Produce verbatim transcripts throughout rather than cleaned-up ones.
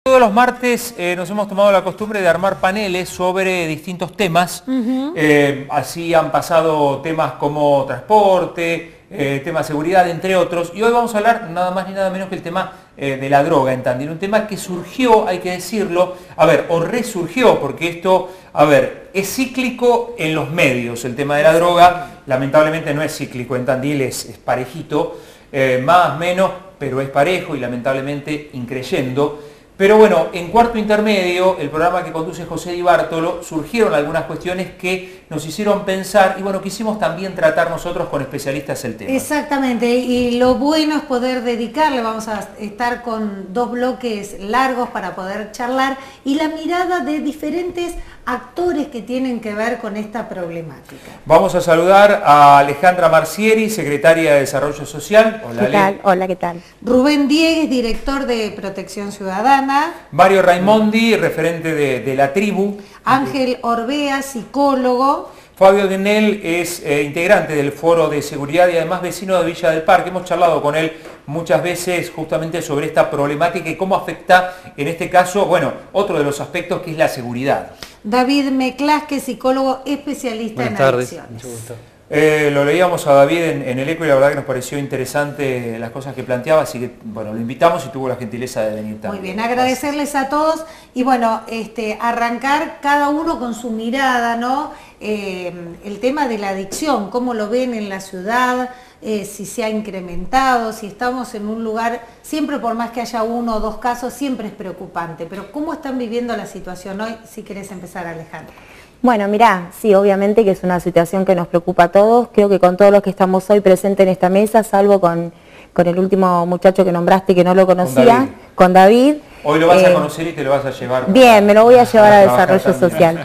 Todos los martes eh, nos hemos tomado la costumbre de armar paneles sobre distintos temas. Uh-huh. eh, así han pasado temas como transporte, eh, tema seguridad, entre otros. Y hoy vamos a hablar nada más ni nada menos que el tema eh, de la droga en Tandil. Un tema que surgió, hay que decirlo, a ver, o resurgió, porque esto, a ver, es cíclico en los medios. El tema de la droga, lamentablemente no es cíclico en Tandil, es, es parejito, eh, más, menos, pero es parejo y lamentablemente increyendo. Pero bueno, en Cuarto Intermedio, el programa que conduce José Di Bartolo, surgieron algunas cuestiones que nos hicieron pensar y bueno, quisimos también tratar nosotros con especialistas el tema. Exactamente, y lo bueno es poder dedicarle, vamos a estar con dos bloques largos para poder charlar y la mirada de diferentes actores que tienen que ver con esta problemática. Vamos a saludar a Alejandra Marcieri, secretaria de Desarrollo Social. Hola, ¿qué tal? Hola, ¿qué tal? Rubén Diegues, director de Protección Ciudadana. Mario Raimondi, referente de, de la tribu. Ángel Orbea, psicólogo. Fabio Denel es eh, integrante del Foro de Seguridad y además vecino de Villa del Parque. Hemos charlado con él muchas veces justamente sobre esta problemática y cómo afecta en este caso, bueno, otro de los aspectos que es la seguridad. David Meclasque, psicólogo especialista Buenas en tardes. adicciones. Mucho gusto. Eh, lo leíamos a David en, en el eco y la verdad que nos pareció interesante las cosas que planteaba, así que bueno, lo invitamos y tuvo la gentileza de venir también. Muy bien, agradecerles a todos y bueno, este, arrancar cada uno con su mirada, ¿no? Eh, el tema de la adicción, cómo lo ven en la ciudad, eh, si se ha incrementado, si estamos en un lugar, siempre por más que haya uno o dos casos, siempre es preocupante, pero ¿cómo están viviendo la situación hoy? Si querés empezar, Alejandra. Bueno, mirá, sí, obviamente que es una situación que nos preocupa a todos, creo que con todos los que estamos hoy presentes en esta mesa, salvo con, con el último muchacho que nombraste que no lo conocía, con David. Con David hoy lo vas eh, a conocer y te lo vas a llevar. Bien, para, me lo voy a llevar a, a Desarrollo también. Social.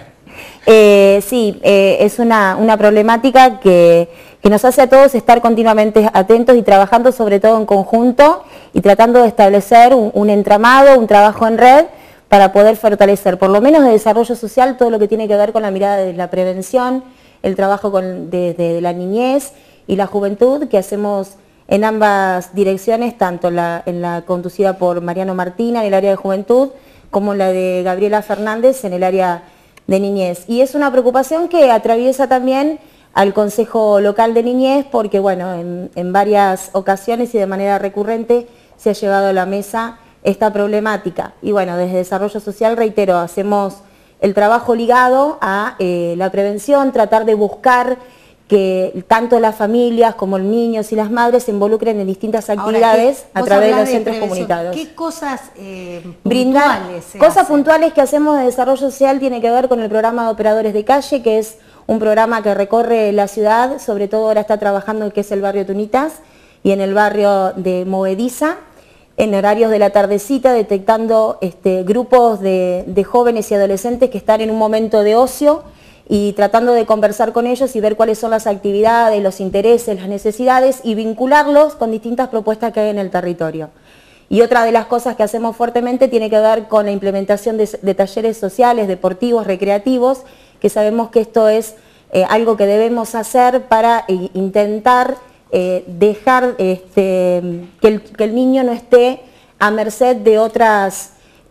Eh, sí, eh, es una, una problemática que, que nos hace a todos estar continuamente atentos y trabajando sobre todo en conjunto y tratando de establecer un, un entramado, un trabajo en red, para poder fortalecer, por lo menos de desarrollo social, todo lo que tiene que ver con la mirada de la prevención, el trabajo con, de, de la niñez y la juventud, que hacemos en ambas direcciones, tanto la, en la conducida por Mariano Martina en el área de juventud, como la de Gabriela Fernández en el área de niñez. Y es una preocupación que atraviesa también al Consejo Local de Niñez, porque bueno, en, en varias ocasiones y de manera recurrente se ha llevado a la mesa esta problemática. Y bueno, desde Desarrollo Social, reitero, hacemos el trabajo ligado a eh, la prevención, tratar de buscar que tanto las familias como los niños y las madres se involucren en distintas actividades a través de los centros comunitarios. ¿Qué cosas eh, Brindar, puntuales se cosas hacen? puntuales que hacemos de Desarrollo Social tiene que ver con el programa de operadores de calle, que es un programa que recorre la ciudad, sobre todo ahora está trabajando en que es el barrio Tunitas y en el barrio de Movediza, en horarios de la tardecita, detectando este, grupos de, de jóvenes y adolescentes que están en un momento de ocio y tratando de conversar con ellos y ver cuáles son las actividades, los intereses, las necesidades y vincularlos con distintas propuestas que hay en el territorio. Y otra de las cosas que hacemos fuertemente tiene que ver con la implementación de, de talleres sociales, deportivos, recreativos, que sabemos que esto es eh, algo que debemos hacer para eh, intentar Eh, dejar este, que, el, que el niño no esté a merced de otras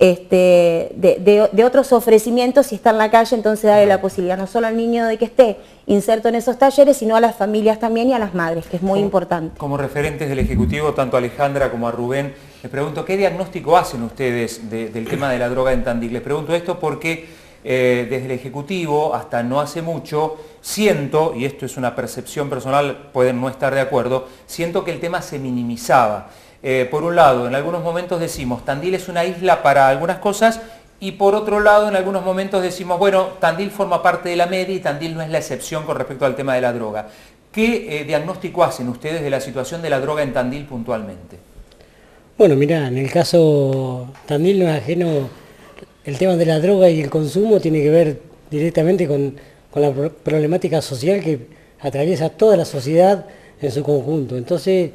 este, de, de, de otros ofrecimientos si está en la calle, entonces darle la posibilidad no solo al niño de que esté inserto en esos talleres, sino a las familias también y a las madres, que es muy como, importante. Como referentes del Ejecutivo, tanto a Alejandra como a Rubén, les pregunto, ¿qué diagnóstico hacen ustedes de, del tema de la droga en Tandil? Les pregunto esto porque Eh, desde el Ejecutivo hasta no hace mucho siento, y esto es una percepción personal, pueden no estar de acuerdo, siento que el tema se minimizaba. Eh, por un lado, en algunos momentos decimos, Tandil es una isla para algunas cosas, y por otro lado, en algunos momentos decimos, bueno, Tandil forma parte de la media y Tandil no es la excepción con respecto al tema de la droga. ¿Qué eh, diagnóstico hacen ustedes de la situación de la droga en Tandil puntualmente? Bueno, mirá, en el caso Tandil no es ajeno. El tema de la droga y el consumo tiene que ver directamente con, con la problemática social que atraviesa toda la sociedad en su conjunto. Entonces,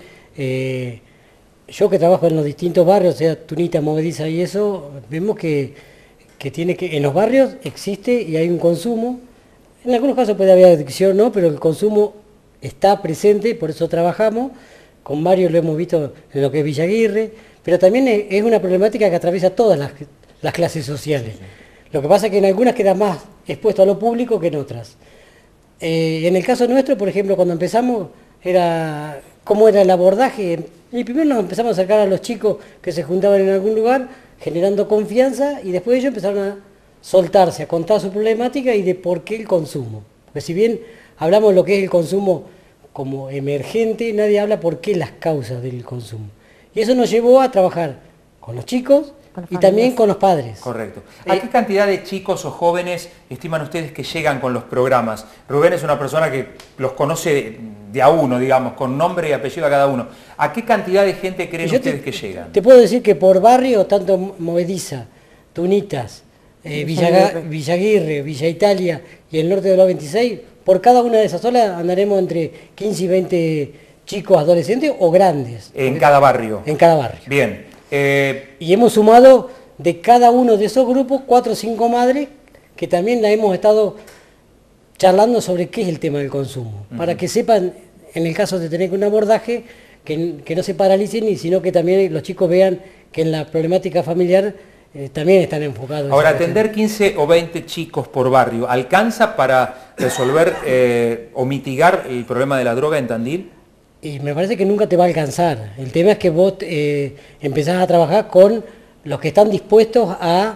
eh, yo que trabajo en los distintos barrios, sea Tunita, Movediza y eso, vemos que, que, tiene que en los barrios existe y hay un consumo. En algunos casos puede haber adicción, ¿no? Pero el consumo está presente, por eso trabajamos. Con Mario lo hemos visto en lo que es Villaguirre, pero también es una problemática que atraviesa todas las las clases sociales. Lo que pasa es que en algunas queda más expuesto a lo público que en otras. Eh, en el caso nuestro, por ejemplo, cuando empezamos, era cómo era el abordaje. Y primero nos empezamos a acercar a los chicos que se juntaban en algún lugar, generando confianza, y después ellos empezaron a soltarse, a contar su problemática y de por qué el consumo. Porque si bien hablamos de lo que es el consumo como emergente, nadie habla por qué las causas del consumo. Y eso nos llevó a trabajar con los chicos y también con los padres. Correcto. ¿A eh, qué cantidad de chicos o jóvenes estiman ustedes que llegan con los programas? Rubén es una persona que los conoce de, de a uno, digamos, con nombre y apellido a cada uno. ¿A qué cantidad de gente creen ustedes te, que llegan? Te puedo decir que por barrio, tanto Movediza, Tunitas, eh, Villaga, Villaguirre, Villa Italia y el norte de los veintiséis, por cada una de esas zonas andaremos entre quince y veinte chicos adolescentes o grandes. En cada barrio. En cada barrio. Bien. Eh, y hemos sumado de cada uno de esos grupos cuatro o cinco madres que también la hemos estado charlando sobre qué es el tema del consumo, uh-huh. para que sepan, en el caso de tener un abordaje, que, que no se paralicen, y sino que también los chicos vean que en la problemática familiar eh, también están enfocados. Ahora, atender quince o veinte chicos por barrio, ¿alcanza para resolver eh, o mitigar el problema de la droga en Tandil? Y me parece que nunca te va a alcanzar. El tema es que vos eh, empezás a trabajar con los que están dispuestos a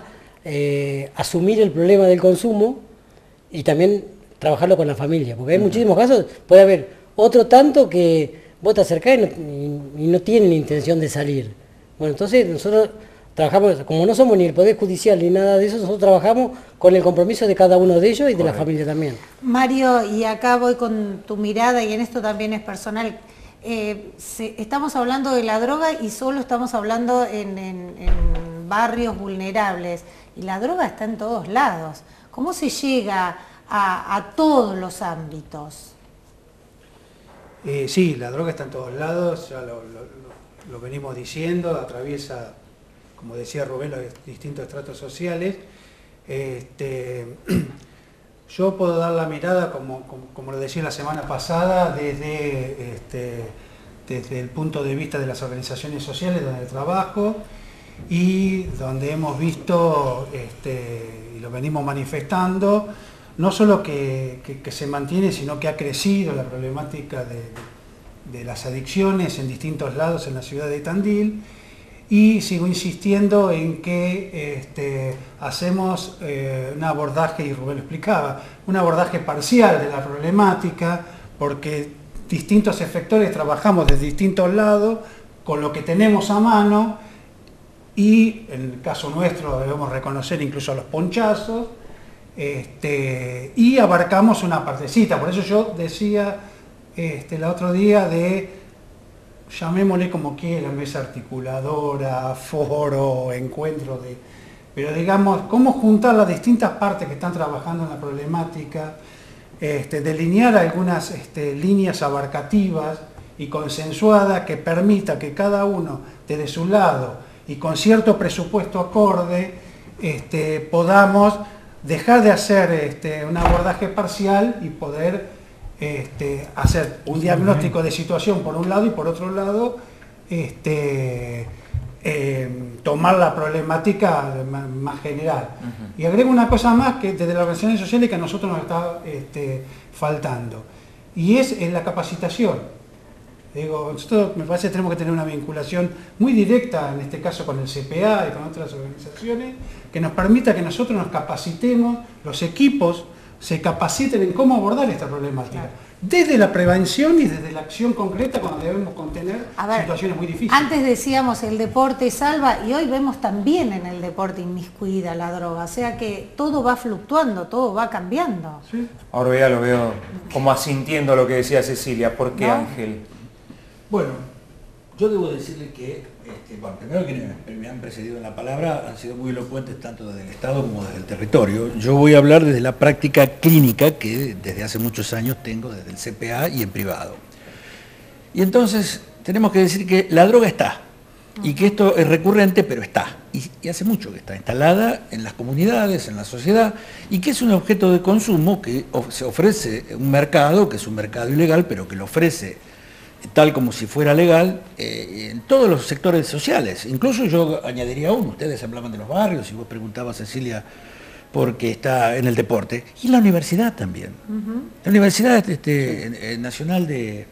eh, asumir el problema del consumo y también trabajarlo con la familia. Porque hay uh-huh. muchísimos casos, puede haber otro tanto que vos te acercás y no, y, y no tienen intención de salir. Bueno, entonces nosotros trabajamos, como no somos ni el Poder Judicial ni nada de eso, nosotros trabajamos con el compromiso de cada uno de ellos y de Correcto. La familia también. Mario, y acá voy con tu mirada, y en esto también es personal. Eh, se, estamos hablando de la droga y solo estamos hablando en, en, en barrios vulnerables, y la droga está en todos lados. ¿Cómo se llega a, a todos los ámbitos? Eh, sí, la droga está en todos lados, ya lo, lo, lo venimos diciendo, atraviesa, como decía Rubén, los distintos estratos sociales. Este, yo puedo dar la mirada, como, como, como lo decía la semana pasada, desde, este, desde el punto de vista de las organizaciones sociales donde trabajo, y donde hemos visto, este, y lo venimos manifestando, no solo que, que, que se mantiene, sino que ha crecido la problemática de, de las adicciones en distintos lados en la ciudad de Tandil. Y sigo insistiendo en que este, hacemos eh, un abordaje, y Rubén lo explicaba, un abordaje parcial de la problemática, porque distintos efectores trabajamos desde distintos lados, con lo que tenemos a mano, y en el caso nuestro debemos reconocer incluso los ponchazos, este, y abarcamos una partecita. Por eso yo decía este, el otro día de... llamémosle como quiera, mesa articuladora, foro, encuentro, de, pero digamos, cómo juntar las distintas partes que están trabajando en la problemática, este, delinear algunas este, líneas abarcativas y consensuadas que permita que cada uno desde su lado y con cierto presupuesto acorde este, podamos dejar de hacer este, un abordaje parcial y poder Este, hacer un diagnóstico de situación por un lado, y por otro lado este, eh, tomar la problemática más general. Uh-huh. Y agrego una cosa más que desde las organizaciones sociales que a nosotros nos está este, faltando, y es en la capacitación. Digo, nosotros me parece que tenemos que tener una vinculación muy directa, en este caso con el C P A y con otras organizaciones, que nos permita que nosotros nos capacitemos, los equipos se capaciten en cómo abordar esta problemática, desde la prevención y desde la acción concreta cuando debemos contener ver, situaciones muy difíciles. Antes decíamos el deporte salva, y hoy vemos también en el deporte inmiscuida la droga, o sea que todo va fluctuando, todo va cambiando. ¿Sí? Ahora ya lo veo como asintiendo lo que decía Cecilia. ¿Por qué, ¿no? Ángel? Bueno, yo debo decirle que, este, bueno, primero que me han precedido en la palabra, han sido muy elocuentes tanto desde el Estado como desde el territorio. Yo voy a hablar desde la práctica clínica que desde hace muchos años tengo desde el C P A y en privado. Y entonces tenemos que decir que la droga está, y que esto es recurrente, pero está, y, y hace mucho que está instalada en las comunidades, en la sociedad, y que es un objeto de consumo que of- se ofrece un mercado, que es un mercado ilegal, pero que lo ofrece tal como si fuera legal, eh, en todos los sectores sociales. Incluso yo añadiría uno, ustedes hablaban de los barrios y vos preguntabas, Cecilia, porque está en el deporte, y la universidad también. Uh-huh. La Universidad este, Nacional de,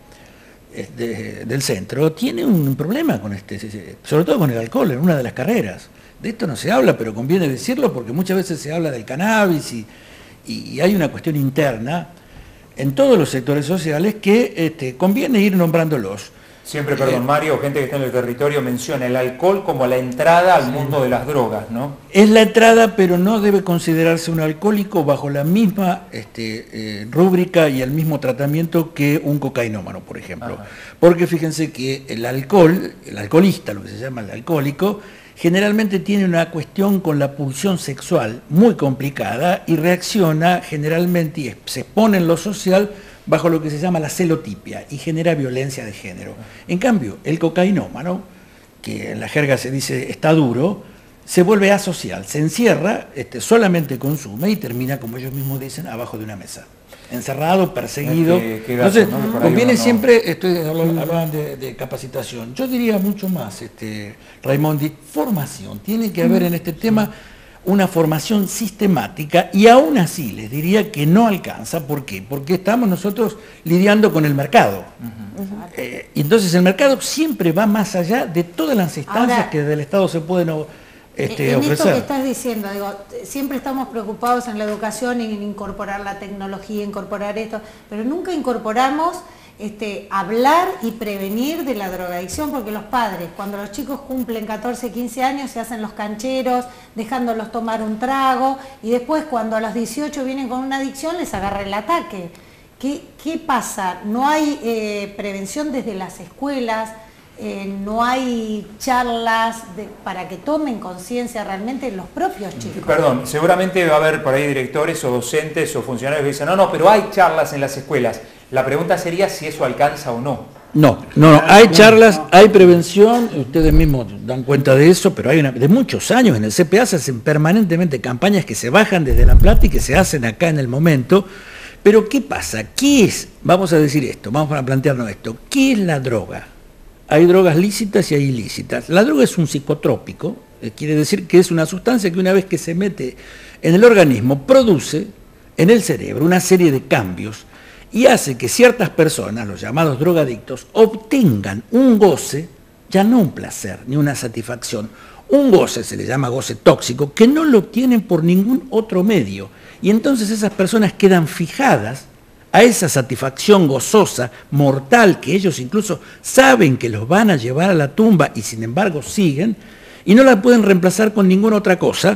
de, del Centro tiene un problema con este, sobre todo con el alcohol en una de las carreras. De esto no se habla, pero conviene decirlo porque muchas veces se habla del cannabis y, y hay una cuestión interna en todos los sectores sociales que este, conviene ir nombrándolos. Siempre, perdón, Mario, gente que está en el territorio menciona el alcohol como la entrada al sí. mundo de las drogas, ¿no? Es la entrada, pero no debe considerarse un alcohólico bajo la misma este, eh, rúbrica y el mismo tratamiento que un cocainómano, por ejemplo. Ajá. Porque fíjense que el alcohol, el alcoholista, lo que se llama el alcohólico, generalmente tiene una cuestión con la pulsión sexual muy complicada y reacciona generalmente y se expone en lo social bajo lo que se llama la celotipia y genera violencia de género. En cambio, el cocainómano, que en la jerga se dice está duro, se vuelve asocial, se encierra, este, solamente consume y termina, como ellos mismos dicen, abajo de una mesa. Encerrado, perseguido. Que, que Entonces, gato, ¿no? conviene siempre, estoy hablaban de, de capacitación. Yo diría mucho más, este, Raimondi, formación. Tiene que haber en este tema una formación sistemática y aún así les diría que no alcanza. ¿Por qué? Porque estamos nosotros lidiando con el mercado. Uh-huh. Uh-huh. Eh, y entonces el mercado siempre va más allá de todas las instancias Ahora, que desde el Estado se pueden este, en ofrecer. Esto que estás diciendo, digo, siempre estamos preocupados en la educación, en incorporar la tecnología, incorporar esto, pero nunca incorporamos Este, hablar y prevenir de la drogadicción, porque los padres, cuando los chicos cumplen catorce, quince años, se hacen los cancheros, dejándolos tomar un trago, y después cuando a los dieciocho vienen con una adicción, les agarra el ataque. ¿Qué, qué pasa? No hay eh, prevención desde las escuelas, eh, no hay charlas de, para que tomen conciencia realmente los propios chicos. Perdón, seguramente va a haber por ahí directores o docentes o funcionarios que dicen, no, no, pero hay charlas en las escuelas. La pregunta sería si eso alcanza o no. No, no, no, hay charlas, hay prevención, ustedes mismos dan cuenta de eso, pero hay una, de muchos años en el C P A se hacen permanentemente campañas que se bajan desde La Plata y que se hacen acá en el momento. Pero ¿qué pasa? ¿Qué es? Vamos a decir esto, vamos a plantearnos esto. ¿Qué es la droga? Hay drogas lícitas y hay ilícitas. La droga es un psicotrópico, eh, quiere decir que es una sustancia que una vez que se mete en el organismo produce en el cerebro una serie de cambios y hace que ciertas personas, los llamados drogadictos, obtengan un goce, ya no un placer ni una satisfacción, un goce, se le llama goce tóxico, que no lo obtienen por ningún otro medio. Y entonces esas personas quedan fijadas a esa satisfacción gozosa, mortal, que ellos incluso saben que los van a llevar a la tumba y sin embargo siguen, y no la pueden reemplazar con ninguna otra cosa,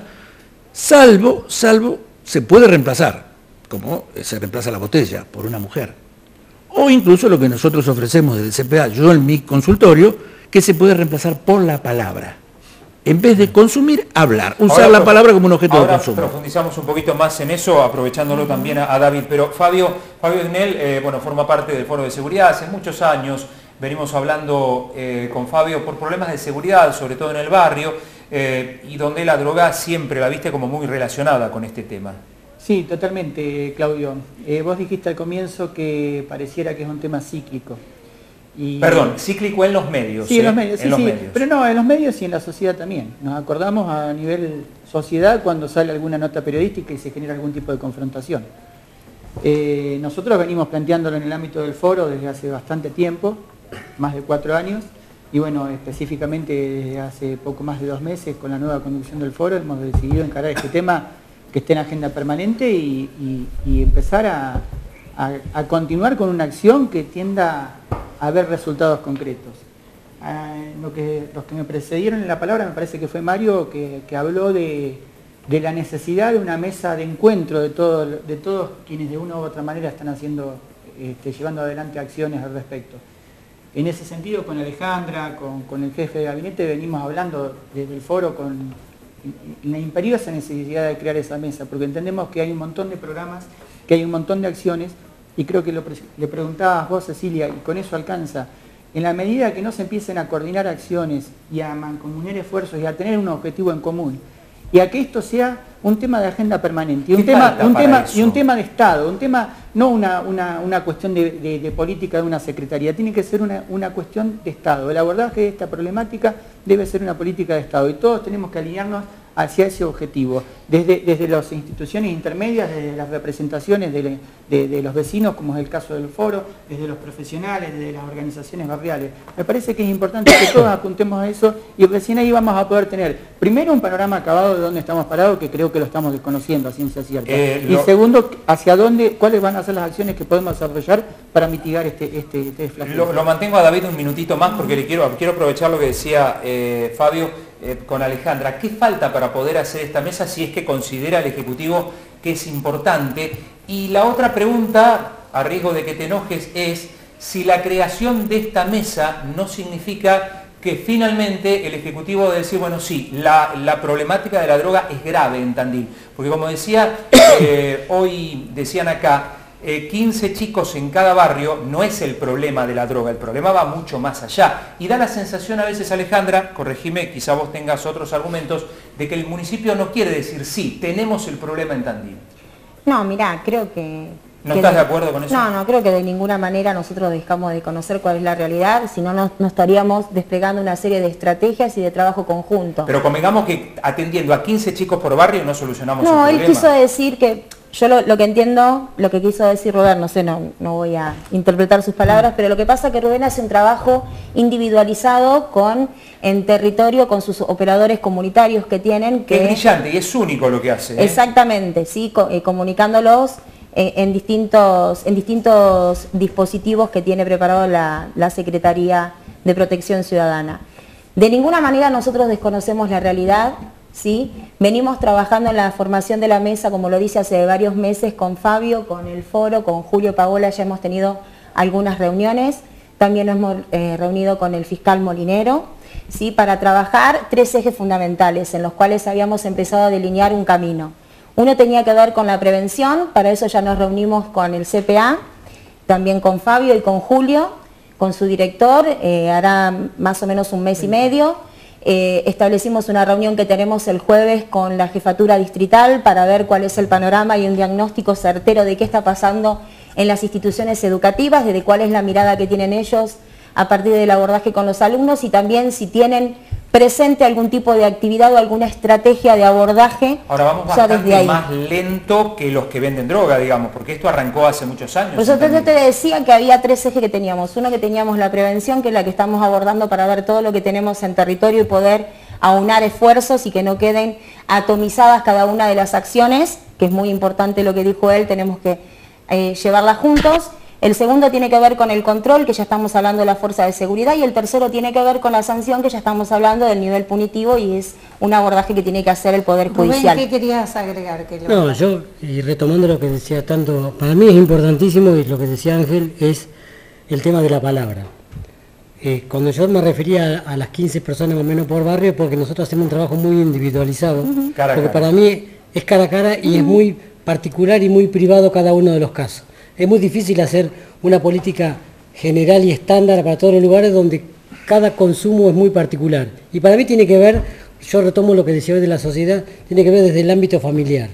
salvo, salvo, se puede reemplazar, como se reemplaza la botella por una mujer. O incluso lo que nosotros ofrecemos desde el C P A, yo en mi consultorio, que se puede reemplazar por la palabra. En vez de consumir, hablar, usar ahora, la palabra como un objeto de consumo. Ahora profundizamos un poquito más en eso, aprovechándolo uh-huh. también a, a David. Pero Fabio, Fabio Ignel, eh, bueno, forma parte del Foro de Seguridad hace muchos años. Venimos hablando eh, con Fabio por problemas de seguridad, sobre todo en el barrio, eh, y donde la droga siempre la viste como muy relacionada con este tema. Sí, totalmente, Claudio. Eh, vos dijiste al comienzo que pareciera que es un tema cíclico. Y, Perdón, cíclico en los medios. Sí, ¿eh? en los medios, sí, en los sí, medios. Pero no, en los medios y en la sociedad también. Nos acordamos a nivel sociedad cuando sale alguna nota periodística y se genera algún tipo de confrontación. Eh, nosotros venimos planteándolo en el ámbito del foro desde hace bastante tiempo, más de cuatro años, y bueno, específicamente desde hace poco más de dos meses con la nueva conducción del foro hemos decidido encarar este tema que esté en agenda permanente y, y, y empezar a, a, a continuar con una acción que tienda a ver resultados concretos. Eh, lo que, los que me precedieron en la palabra, me parece que fue Mario, que, que habló de, de la necesidad de una mesa de encuentro de, todo, de todos quienes de una u otra manera están haciendo, este, llevando adelante acciones al respecto. En ese sentido, con Alejandra, con, con el jefe de gabinete, venimos hablando desde el foro con la imperiosa necesidad de crear esa mesa, porque entendemos que hay un montón de programas, que hay un montón de acciones, y creo que lo, le preguntabas vos, Cecilia, y con eso alcanza, en la medida que no se empiecen a coordinar acciones y a mancomunar esfuerzos y a tener un objetivo en común, y a que esto sea un tema de agenda permanente, y un, tema, un, tema, y un tema de Estado, un tema no una, una, una cuestión de, de, de política de una secretaría, tiene que ser una, una cuestión de Estado. El abordaje de esta problemática debe ser una política de Estado y todos tenemos que alinearnos hacia ese objetivo, desde, desde las instituciones intermedias, desde las representaciones de, de, de los vecinos, como es el caso del foro, desde los profesionales, desde las organizaciones barriales. Me parece que es importante que todos apuntemos a eso y recién ahí vamos a poder tener, primero, un panorama acabado de dónde estamos parados, que creo que lo estamos desconociendo a ciencia cierta. Eh, lo... Y segundo, hacia dónde, cuáles van a ser las acciones que podemos desarrollar para mitigar este, este, este flagelo. Lo, lo mantengo a David un minutito más porque le quiero, quiero aprovechar lo que decía eh, Fabio. Eh, con Alejandra, ¿qué falta para poder hacer esta mesa si es que considera el Ejecutivo que es importante? Y la otra pregunta, a riesgo de que te enojes, es si la creación de esta mesa no significa que finalmente el Ejecutivo debe decir, bueno, sí, la, la problemática de la droga es grave en Tandil. Porque como decía, eh, hoy decían acá, Eh, quince chicos en cada barrio no es el problema de la droga, el problema va mucho más allá. Y da la sensación a veces, Alejandra, corregime, quizá vos tengas otros argumentos, de que el municipio no quiere decir, sí, tenemos el problema en Tandil. No, mirá, creo que... ¿No que estás de, de acuerdo con eso? No, no, creo que de ninguna manera nosotros dejamos de conocer cuál es la realidad, si no, no, no estaríamos desplegando una serie de estrategias y de trabajo conjunto. Pero convengamos que atendiendo a quince chicos por barrio no solucionamos no, el problema. No, él quiso decir que... Yo lo, lo que entiendo, lo que quiso decir Rubén, no sé, no, no voy a interpretar sus palabras, pero lo que pasa es que Rubén hace un trabajo individualizado con, en territorio con sus operadores comunitarios que tienen. Que es brillante y es único lo que hace. ¿eh? Exactamente, sí, co eh, comunicándolos eh, en, distintos, en distintos dispositivos que tiene preparado la, la Secretaría de Protección Ciudadana. De ninguna manera nosotros desconocemos la realidad. ¿Sí? Venimos trabajando en la formación de la mesa, como lo dice, hace varios meses con Fabio, con el foro, con Julio Paola, ya hemos tenido algunas reuniones, también nos hemos eh, reunido con el fiscal Molinero, ¿sí? Para trabajar tres ejes fundamentales en los cuales habíamos empezado a delinear un camino. Uno tenía que ver con la prevención, para eso ya nos reunimos con el C P A, también con Fabio y con Julio, con su director, eh, hará más o menos un mes y medio. Eh, establecimos una reunión que tenemos el jueves con la jefatura distrital para ver cuál es el panorama y un diagnóstico certero de qué está pasando en las instituciones educativas, de cuál es la mirada que tienen ellos a partir del abordaje con los alumnos y también si tienen presente algún tipo de actividad o alguna estrategia de abordaje. Ahora vamos bastante desde ahí. Más lento que los que venden droga, digamos, porque esto arrancó hace muchos años. Pues entonces te decía que había tres ejes que teníamos. Uno que teníamos la prevención, que es la que estamos abordando para ver todo lo que tenemos en territorio y poder aunar esfuerzos y que no queden atomizadas cada una de las acciones, que es muy importante lo que dijo él, tenemos que eh, llevarlas juntos. El segundo tiene que ver con el control, que ya estamos hablando de la fuerza de seguridad, y el tercero tiene que ver con la sanción, que ya estamos hablando del nivel punitivo y es un abordaje que tiene que hacer el Poder Judicial. Rubén, ¿qué querías agregar? Que no, yo, y retomando lo que decía tanto, para mí es importantísimo, y lo que decía Ángel, es el tema de la palabra. Eh, cuando yo me refería a, a las quince personas más o menos por barrio, porque nosotros hacemos un trabajo muy individualizado, uh-huh. cara porque cara. Para mí es cara a cara y uh-huh. es muy particular y muy privado cada uno de los casos. Es muy difícil hacer una política general y estándar para todos los lugares donde cada consumo es muy particular. Y para mí tiene que ver, yo retomo lo que decía hoy de la sociedad, tiene que ver desde el ámbito familiar.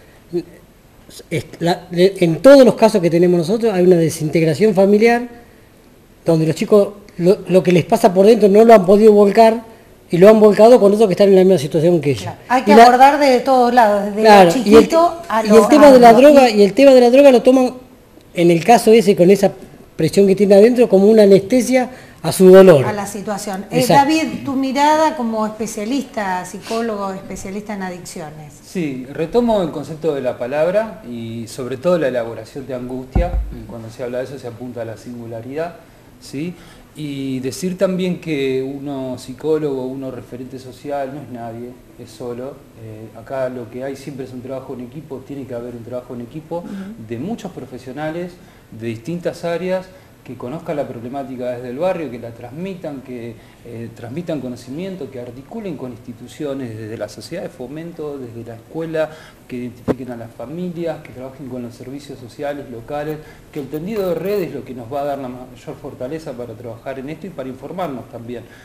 En todos los casos que tenemos nosotros hay una desintegración familiar, donde los chicos lo, lo que les pasa por dentro no lo han podido volcar, y lo han volcado con otros que están en la misma situación que ellos. Claro, hay que y abordar la, de todos lados, desde claro, lo chiquito y el, a lo... Y el tema de la droga, y el tema de la droga lo toman, en el caso ese, con esa presión que tiene adentro, como una anestesia a su dolor. A la situación. Eh, David, tu mirada como especialista, psicólogo, especialista en adicciones. Sí, retomo el concepto de la palabra y sobre todo la elaboración de angustia. Cuando se habla de eso se apunta a la singularidad, ¿sí? Y decir también que uno psicólogo, uno referente social, no es nadie, es solo. Eh, acá lo que hay siempre es un trabajo en equipo, tiene que haber un trabajo en equipo uh-huh. de muchos profesionales de distintas áreas que conozcan la problemática desde el barrio, que la transmitan, que eh, transmitan conocimiento, que articulen con instituciones desde la sociedad de fomento, desde la escuela, que identifiquen a las familias, que trabajen con los servicios sociales locales, que el tendido de red es lo que nos va a dar la mayor fortaleza para trabajar en esto y para informarnos también.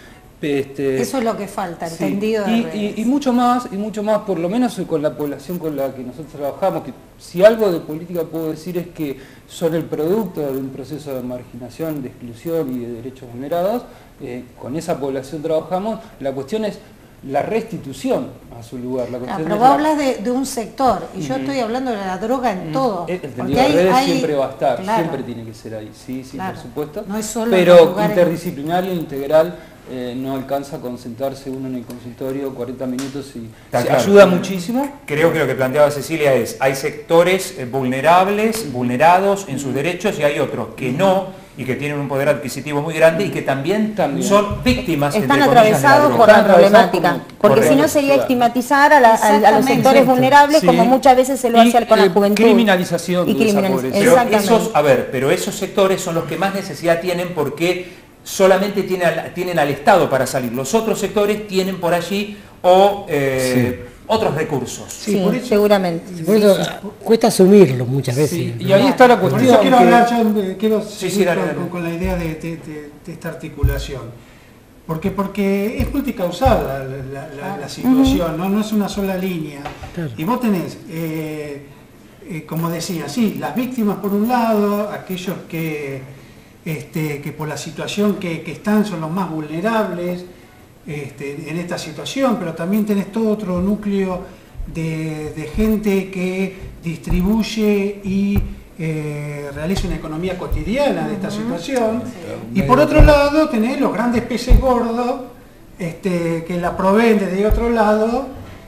Este, Eso es lo que falta, sí. entendido de y, redes. y, y mucho más, y mucho más, por lo menos con la población con la que nosotros trabajamos, que si algo de política puedo decir es que son el producto de un proceso de marginación, de exclusión y de derechos vulnerados, eh, con esa población trabajamos, la cuestión es la restitución a su lugar. La Ah, cuestión pero es vos la- hablas de, de un sector, y yo Ujú. estoy hablando de la droga en todo. El porque tendido de hay- redes hay- siempre va a estar, claro, siempre tiene que ser ahí, sí, sí, Claro. por supuesto. No es solo en pero los lugares- interdisciplinario, integral, eh, no alcanza con sentarse uno en el consultorio cuarenta minutos y Está sí, claro. ayuda muchísimo. Creo que lo que planteaba Cecilia es, hay sectores eh, vulnerables, vulnerados en sus derechos y hay otros que no y que tienen un poder adquisitivo muy grande y que también, También. son víctimas, Están entre comillas, de la atravesados droga. por la Están atravesados problemática, por- porque si no correcto, sería claro. estigmatizar a, la- a- a los Exactamente. sectores vulnerables Sí. como muchas veces se lo Y, hace con la eh, juventud. criminalización Y de esa criminaliz- pobreza. Pero Exactamente. esos, a ver, pero esos sectores son los que más necesidad tienen porque solamente tienen al, tienen al Estado para salir. Los otros sectores tienen por allí o eh, otros recursos. Sí, Sí, por eso- seguramente. Por eso cuesta asumirlo muchas veces. Sí, ¿no? y ahí está la Por cuestión. eso quiero que- hablar, yo eh, quiero Sí, sí, seguir dale, con, dale. con- con la idea de, de- de- de esta articulación. Porque, porque es multicausal la, la- la- la situación, ¿no? No es una sola línea. Claro. Y vos tenés, eh, eh, como decía, sí, las víctimas por un lado, aquellos que, este, que por la situación que, que están son los más vulnerables este, en esta situación, pero también tenés todo otro núcleo de, de gente que distribuye y eh, realiza una economía cotidiana de esta situación. Y por otro lado tenés los grandes peces gordos este, que la proveen desde otro lado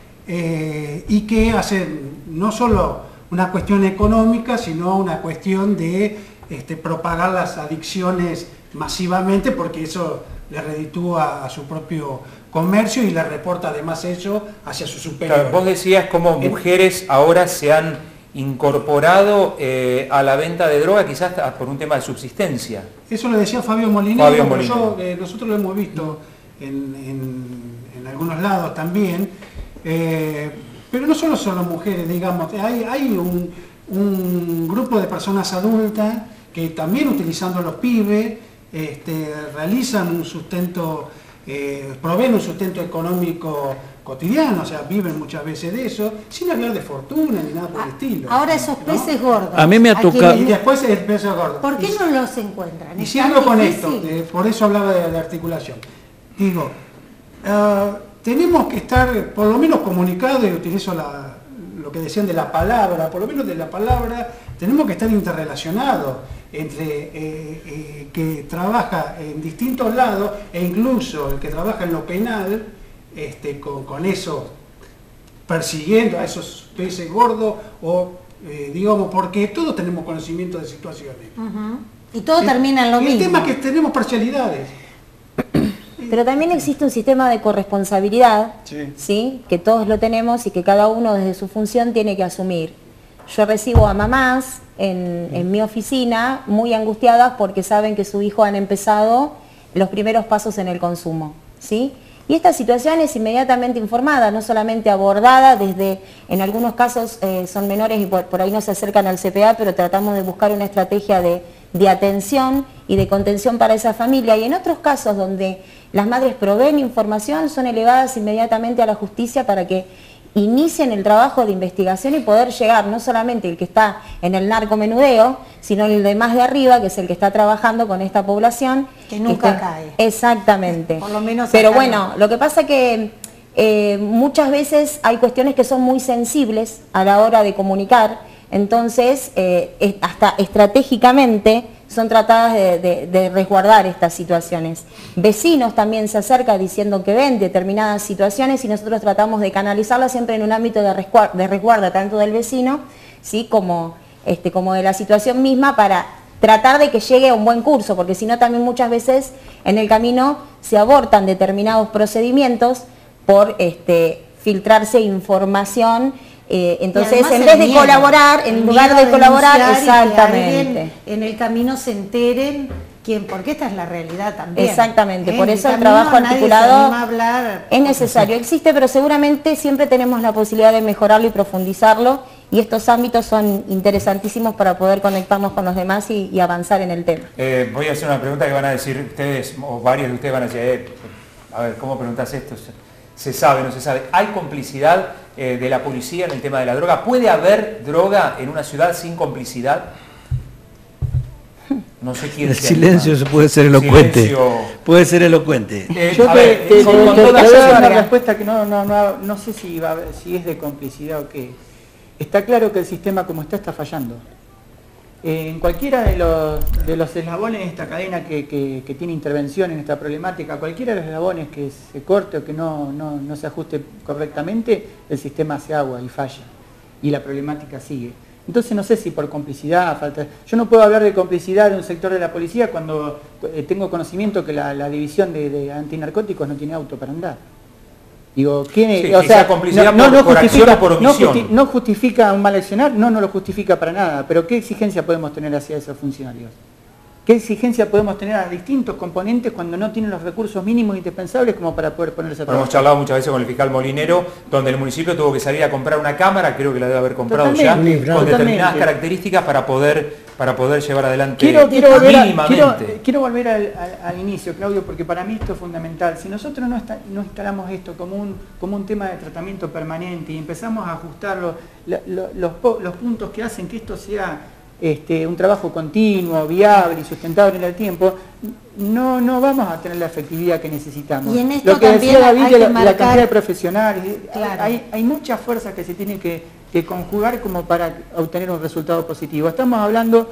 eh, y que hacen no solo una cuestión económica, sino una cuestión de este, propagar las adicciones masivamente, porque eso le reditúa a su propio comercio y le reporta además eso hacia su superior. Claro, vos decías cómo mujeres ahora se han incorporado eh, a la venta de droga, quizás por un tema de subsistencia. Eso lo decía Fabio Molinero, Fabio pero Molinero. yo, eh, nosotros lo hemos visto en, en- en algunos lados también. Eh, pero no solo son las mujeres, digamos, hay, hay un, un grupo de personas adultas que también utilizando los pibes este, realizan un sustento, eh, proveen un sustento económico cotidiano, o sea, viven muchas veces de eso, sin hablar de fortuna ni nada por el estilo. Ahora esos ¿no? peces gordos. A mí me ha quienes- tocado- Y después el peso gordo. ¿Por qué Y- no los encuentran? y Es sigo tan con difícil. esto, eh, por eso hablaba de, de articulación. Digo, ah, tenemos que estar por lo menos comunicados, y utilizo la- lo que decían de la palabra, por lo menos de la palabra, tenemos que estar interrelacionados entre eh, eh, que trabaja en distintos lados e incluso el que trabaja en lo penal, este, con, con eso, persiguiendo a esos peces gordos o, eh, digamos, porque todos tenemos conocimiento de situaciones. Ujú. Y todo termina en lo Y mismo. El tema es que tenemos parcialidades. Pero también existe un sistema de corresponsabilidad, Sí. ¿sí? Que todos lo tenemos y que cada uno desde su función tiene que asumir. Yo recibo a mamás en, en mi oficina muy angustiadas porque saben que su hijo han empezado los primeros pasos en el consumo, ¿sí? Y esta situación es inmediatamente informada, no solamente abordada desde, en algunos casos eh, son menores y por, por ahí no se acercan al C P A, pero tratamos de buscar una estrategia de, de atención y de contención para esa familia. Y en otros casos donde las madres proveen información, son elevadas inmediatamente a la justicia para que inicien el trabajo de investigación y poder llegar, no solamente el que está en el narcomenudeo, sino el de más de arriba, que es el que está trabajando con esta población. Que nunca está- cae. Exactamente. Por lo menos Pero acá bueno, no. lo que pasa que eh, muchas veces hay cuestiones que son muy sensibles a la hora de comunicar, entonces eh, es- hasta estratégicamente son tratadas de, de- de resguardar estas situaciones. Vecinos también se acercan diciendo que ven determinadas situaciones y nosotros tratamos de canalizarlas siempre en un ámbito de resguardo, de resguardo tanto del vecino, ¿sí? como, este, como de la situación misma, para tratar de que llegue a un buen curso, porque si no también muchas veces en el camino se abortan determinados procedimientos por este, filtrarse información. Eh, entonces, Y además en el vez de miedo, colaborar, el en lugar miedo de a colaborar, denunciar y que exactamente. alguien en el camino se enteren quién, porque esta es la realidad también. Exactamente, ¿Eh? por En eso el camino trabajo nadie se articulado anima a hablar. es necesario, existe, pero seguramente siempre tenemos la posibilidad de mejorarlo y profundizarlo, y estos ámbitos son interesantísimos para poder conectarnos con los demás y, y avanzar en el tema. Eh, voy a hacer una pregunta que van a decir ustedes, o varios de ustedes van a decir, eh, a ver, ¿cómo preguntás esto? Se sabe, no se sabe. ¿Hay complicidad eh, de la policía en el tema de la droga? ¿Puede haber droga en una ciudad sin complicidad? No sé quién. El silencio se puede ser elocuente. Silencio. Puede ser elocuente. Eh, Yo te, ver, te, con, te, con te, toda te voy a dar una respuesta que no, no, no, no sé si, va a, si es de complicidad o qué. Está claro que el sistema como está está fallando. Eh, en cualquiera de los, de los eslabones de esta cadena que, que, que tiene intervención en esta problemática, cualquiera de los eslabones que se corte o que no, no, no se ajuste correctamente, el sistema hace agua y falla. Y la problemática sigue. Entonces no sé si por complicidad, falta... Yo no puedo hablar de complicidad de un sector de la policía cuando eh, tengo conocimiento que la, la división de, de antinarcóticos no tiene auto para andar. Digo, ¿quién, sí, o sea, complicidad no, por, no, por justifica, acción o por omisión. No, justi no justifica un mal accionar, no, no lo justifica para nada, pero ¿qué exigencia podemos tener hacia esos funcionarios? ¿Qué exigencia podemos tener a distintos componentes cuando no tienen los recursos mínimos indispensables como para poder ponerse a trabajar? Hemos charlado muchas veces con el fiscal Molinero, donde el municipio tuvo que salir a comprar una cámara, creo que la debe haber comprado totalmente, ya, con totalmente. determinadas características para poder, para poder llevar adelante quiero, quiero volver mínimamente. A, quiero, quiero volver al, al, al inicio, Claudio, porque para mí esto es fundamental. Si nosotros no, está, no instalamos esto como un, como un tema de tratamiento permanente y empezamos a ajustar lo, lo, lo, los, los puntos que hacen que esto sea... Este, un trabajo continuo, viable y sustentable en el tiempo, no, no vamos a tener la efectividad que necesitamos. Y en esto lo que decía David, hay de que la, marcar... la cantidad de profesionales, claro. hay, hay muchas fuerzas que se tienen que, que conjugar como para obtener un resultado positivo. Estamos hablando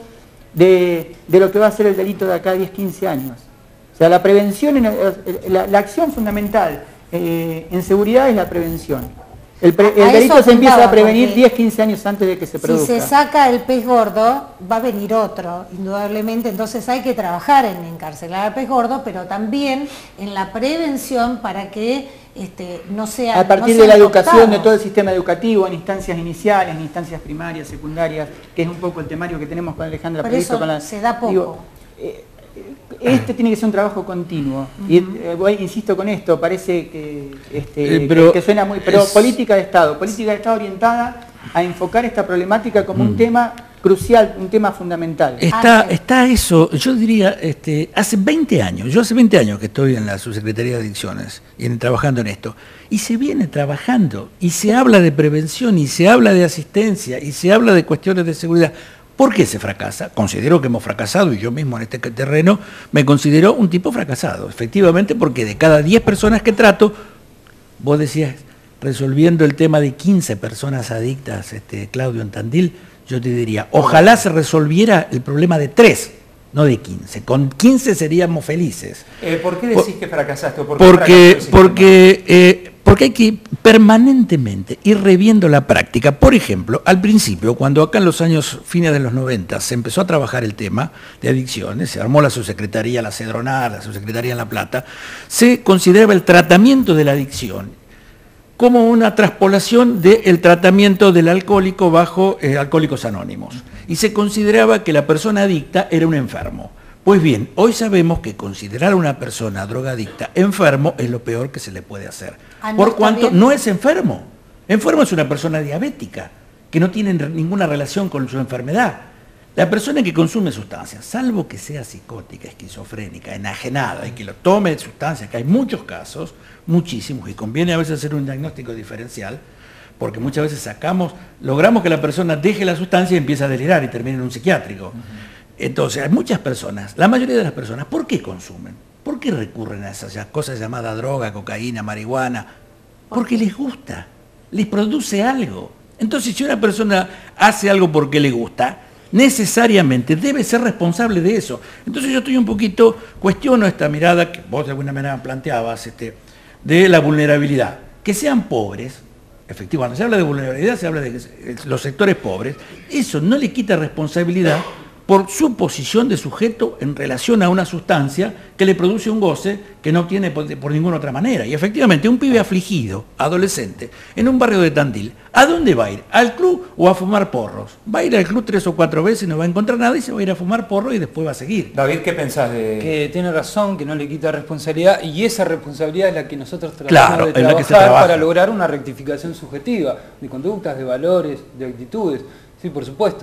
de, de lo que va a ser el delito de acá a diez, quince años. O sea, la prevención, la, la acción fundamental eh, en seguridad es la prevención. El, pre, el delito se empieza a prevenir diez, quince años antes de que se produzca. Si se saca el pez gordo, va a venir otro, indudablemente. Entonces hay que trabajar en encarcelar al pez gordo, pero también en la prevención para que este, no sea... A partir no de la adoptados. educación de todo el sistema educativo, en instancias iniciales, en instancias primarias, secundarias, que es un poco el temario que tenemos con Alejandra. Por eso con la, se da poco. Digo, eh, este tiene que ser un trabajo continuo. Uh-huh. Y eh, voy, insisto con esto, parece que, este, eh, pero que, que suena muy... Pero es... política de Estado, política de Estado orientada a enfocar esta problemática como mm. un tema crucial, un tema fundamental. Está, ah, sí. está eso, yo diría, este, hace veinte años, yo hace veinte años que estoy en la Subsecretaría de Adicciones y en, trabajando en esto, y se viene trabajando, y se habla de prevención, y se habla de asistencia, y se habla de cuestiones de seguridad. ¿Por qué se fracasa? Considero que hemos fracasado y yo mismo en este terreno me considero un tipo fracasado, efectivamente, porque de cada diez personas que trato, vos decías, resolviendo el tema de quince personas adictas, este, Claudio, en Tandil, yo te diría, ojalá se resolviera el problema de tres, no de quince. Con quince seríamos felices. Eh, ¿Por qué decís por, que fracasaste? ¿Por qué porque, porque, eh, porque hay que permanentemente ir reviendo la práctica. Por ejemplo, al principio, cuando acá en los años fines de los noventa se empezó a trabajar el tema de adicciones, se armó la subsecretaría, la Cedronar, la subsecretaría en La Plata, se consideraba el tratamiento de la adicción como una traspolación del tratamiento del alcohólico bajo eh, Alcohólicos Anónimos. Y se consideraba que la persona adicta era un enfermo. Pues bien, hoy sabemos que considerar a una persona drogadicta enfermo es lo peor que se le puede hacer. Ah, no, por cuanto no es enfermo. Enfermo es una persona diabética, que no tiene ninguna relación con su enfermedad. La persona que consume sustancias, salvo que sea psicótica, esquizofrénica, enajenada y que lo tome de sustancias, que hay muchos casos, muchísimos, y conviene a veces hacer un diagnóstico diferencial, porque muchas veces sacamos, logramos que la persona deje la sustancia y empieza a delirar y termina en un psiquiátrico. Uh-huh. Entonces, hay muchas personas, la mayoría de las personas, ¿por qué consumen? ¿Por qué recurren a esas cosas llamadas droga, cocaína, marihuana? Porque les gusta, les produce algo. Entonces, si una persona hace algo porque le gusta, necesariamente debe ser responsable de eso. Entonces yo estoy un poquito, cuestiono esta mirada que vos de alguna manera planteabas, este, de la vulnerabilidad. Que sean pobres, efectivamente, cuando se habla de vulnerabilidad se habla de los sectores pobres, eso no le quita responsabilidad por su posición de sujeto en relación a una sustancia que le produce un goce que no obtiene por, por ninguna otra manera. Y efectivamente, un pibe afligido, adolescente, en un barrio de Tandil, ¿a dónde va a ir? ¿Al club o a fumar porros? Va a ir al club tres o cuatro veces y no va a encontrar nada y se va a ir a fumar porros y después va a seguir. David, ¿qué pensás de...? Que tiene razón, que no le quita responsabilidad, y esa responsabilidad es la que nosotros tratamos claro, de es la que se trabajar trabaja. para lograr una rectificación subjetiva de conductas, de valores, de actitudes. Sí, por supuesto.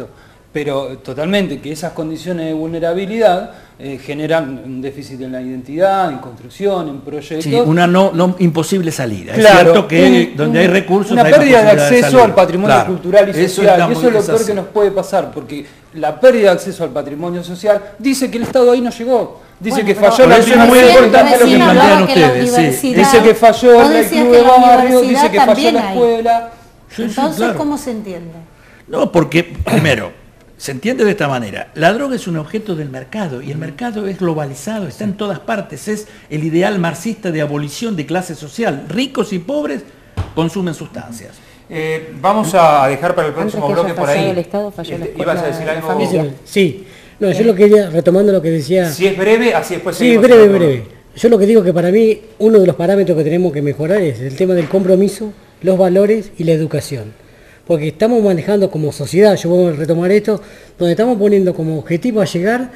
pero totalmente que esas condiciones de vulnerabilidad eh, generan un déficit en la identidad, en construcción, en proyectos. Sí, una no, no imposible salida. Claro, es cierto que un, donde un, hay recursos una hay pérdida de posibilidad acceso de al patrimonio claro, cultural y social. Eso y eso es lo peor así. que nos puede pasar, porque la pérdida de acceso al patrimonio social dice que el Estado ahí no llegó. Dice Bueno, que pero falló la recién- es muy recién- importante lo que recién plantean hablaba que la ustedes. Sí. universidad- Dice que falló vos el decías club que de la barrio, universidad dice que falló también la hay. escuela. Sí, sí, Entonces, claro. ¿cómo se entiende? No, porque, primero, se entiende de esta manera. La droga es un objeto del mercado y el mercado es globalizado, está en todas partes. Es el ideal marxista de abolición de clase social. Ricos y pobres consumen sustancias. Eh, vamos a dejar para el Antes próximo que bloque haya por ahí. fallado el Estado, falló la Este, escuela, ¿Ibas a decir la algo? familia. Sí, no, yo lo quería, retomando lo que decía... Si es breve, así después Sí, seguimos breve, con otro. breve. Yo lo que digo que para mí uno de los parámetros que tenemos que mejorar es el tema del compromiso, los valores y la educación. Porque estamos manejando como sociedad, yo voy a retomar esto, donde estamos poniendo como objetivo a llegar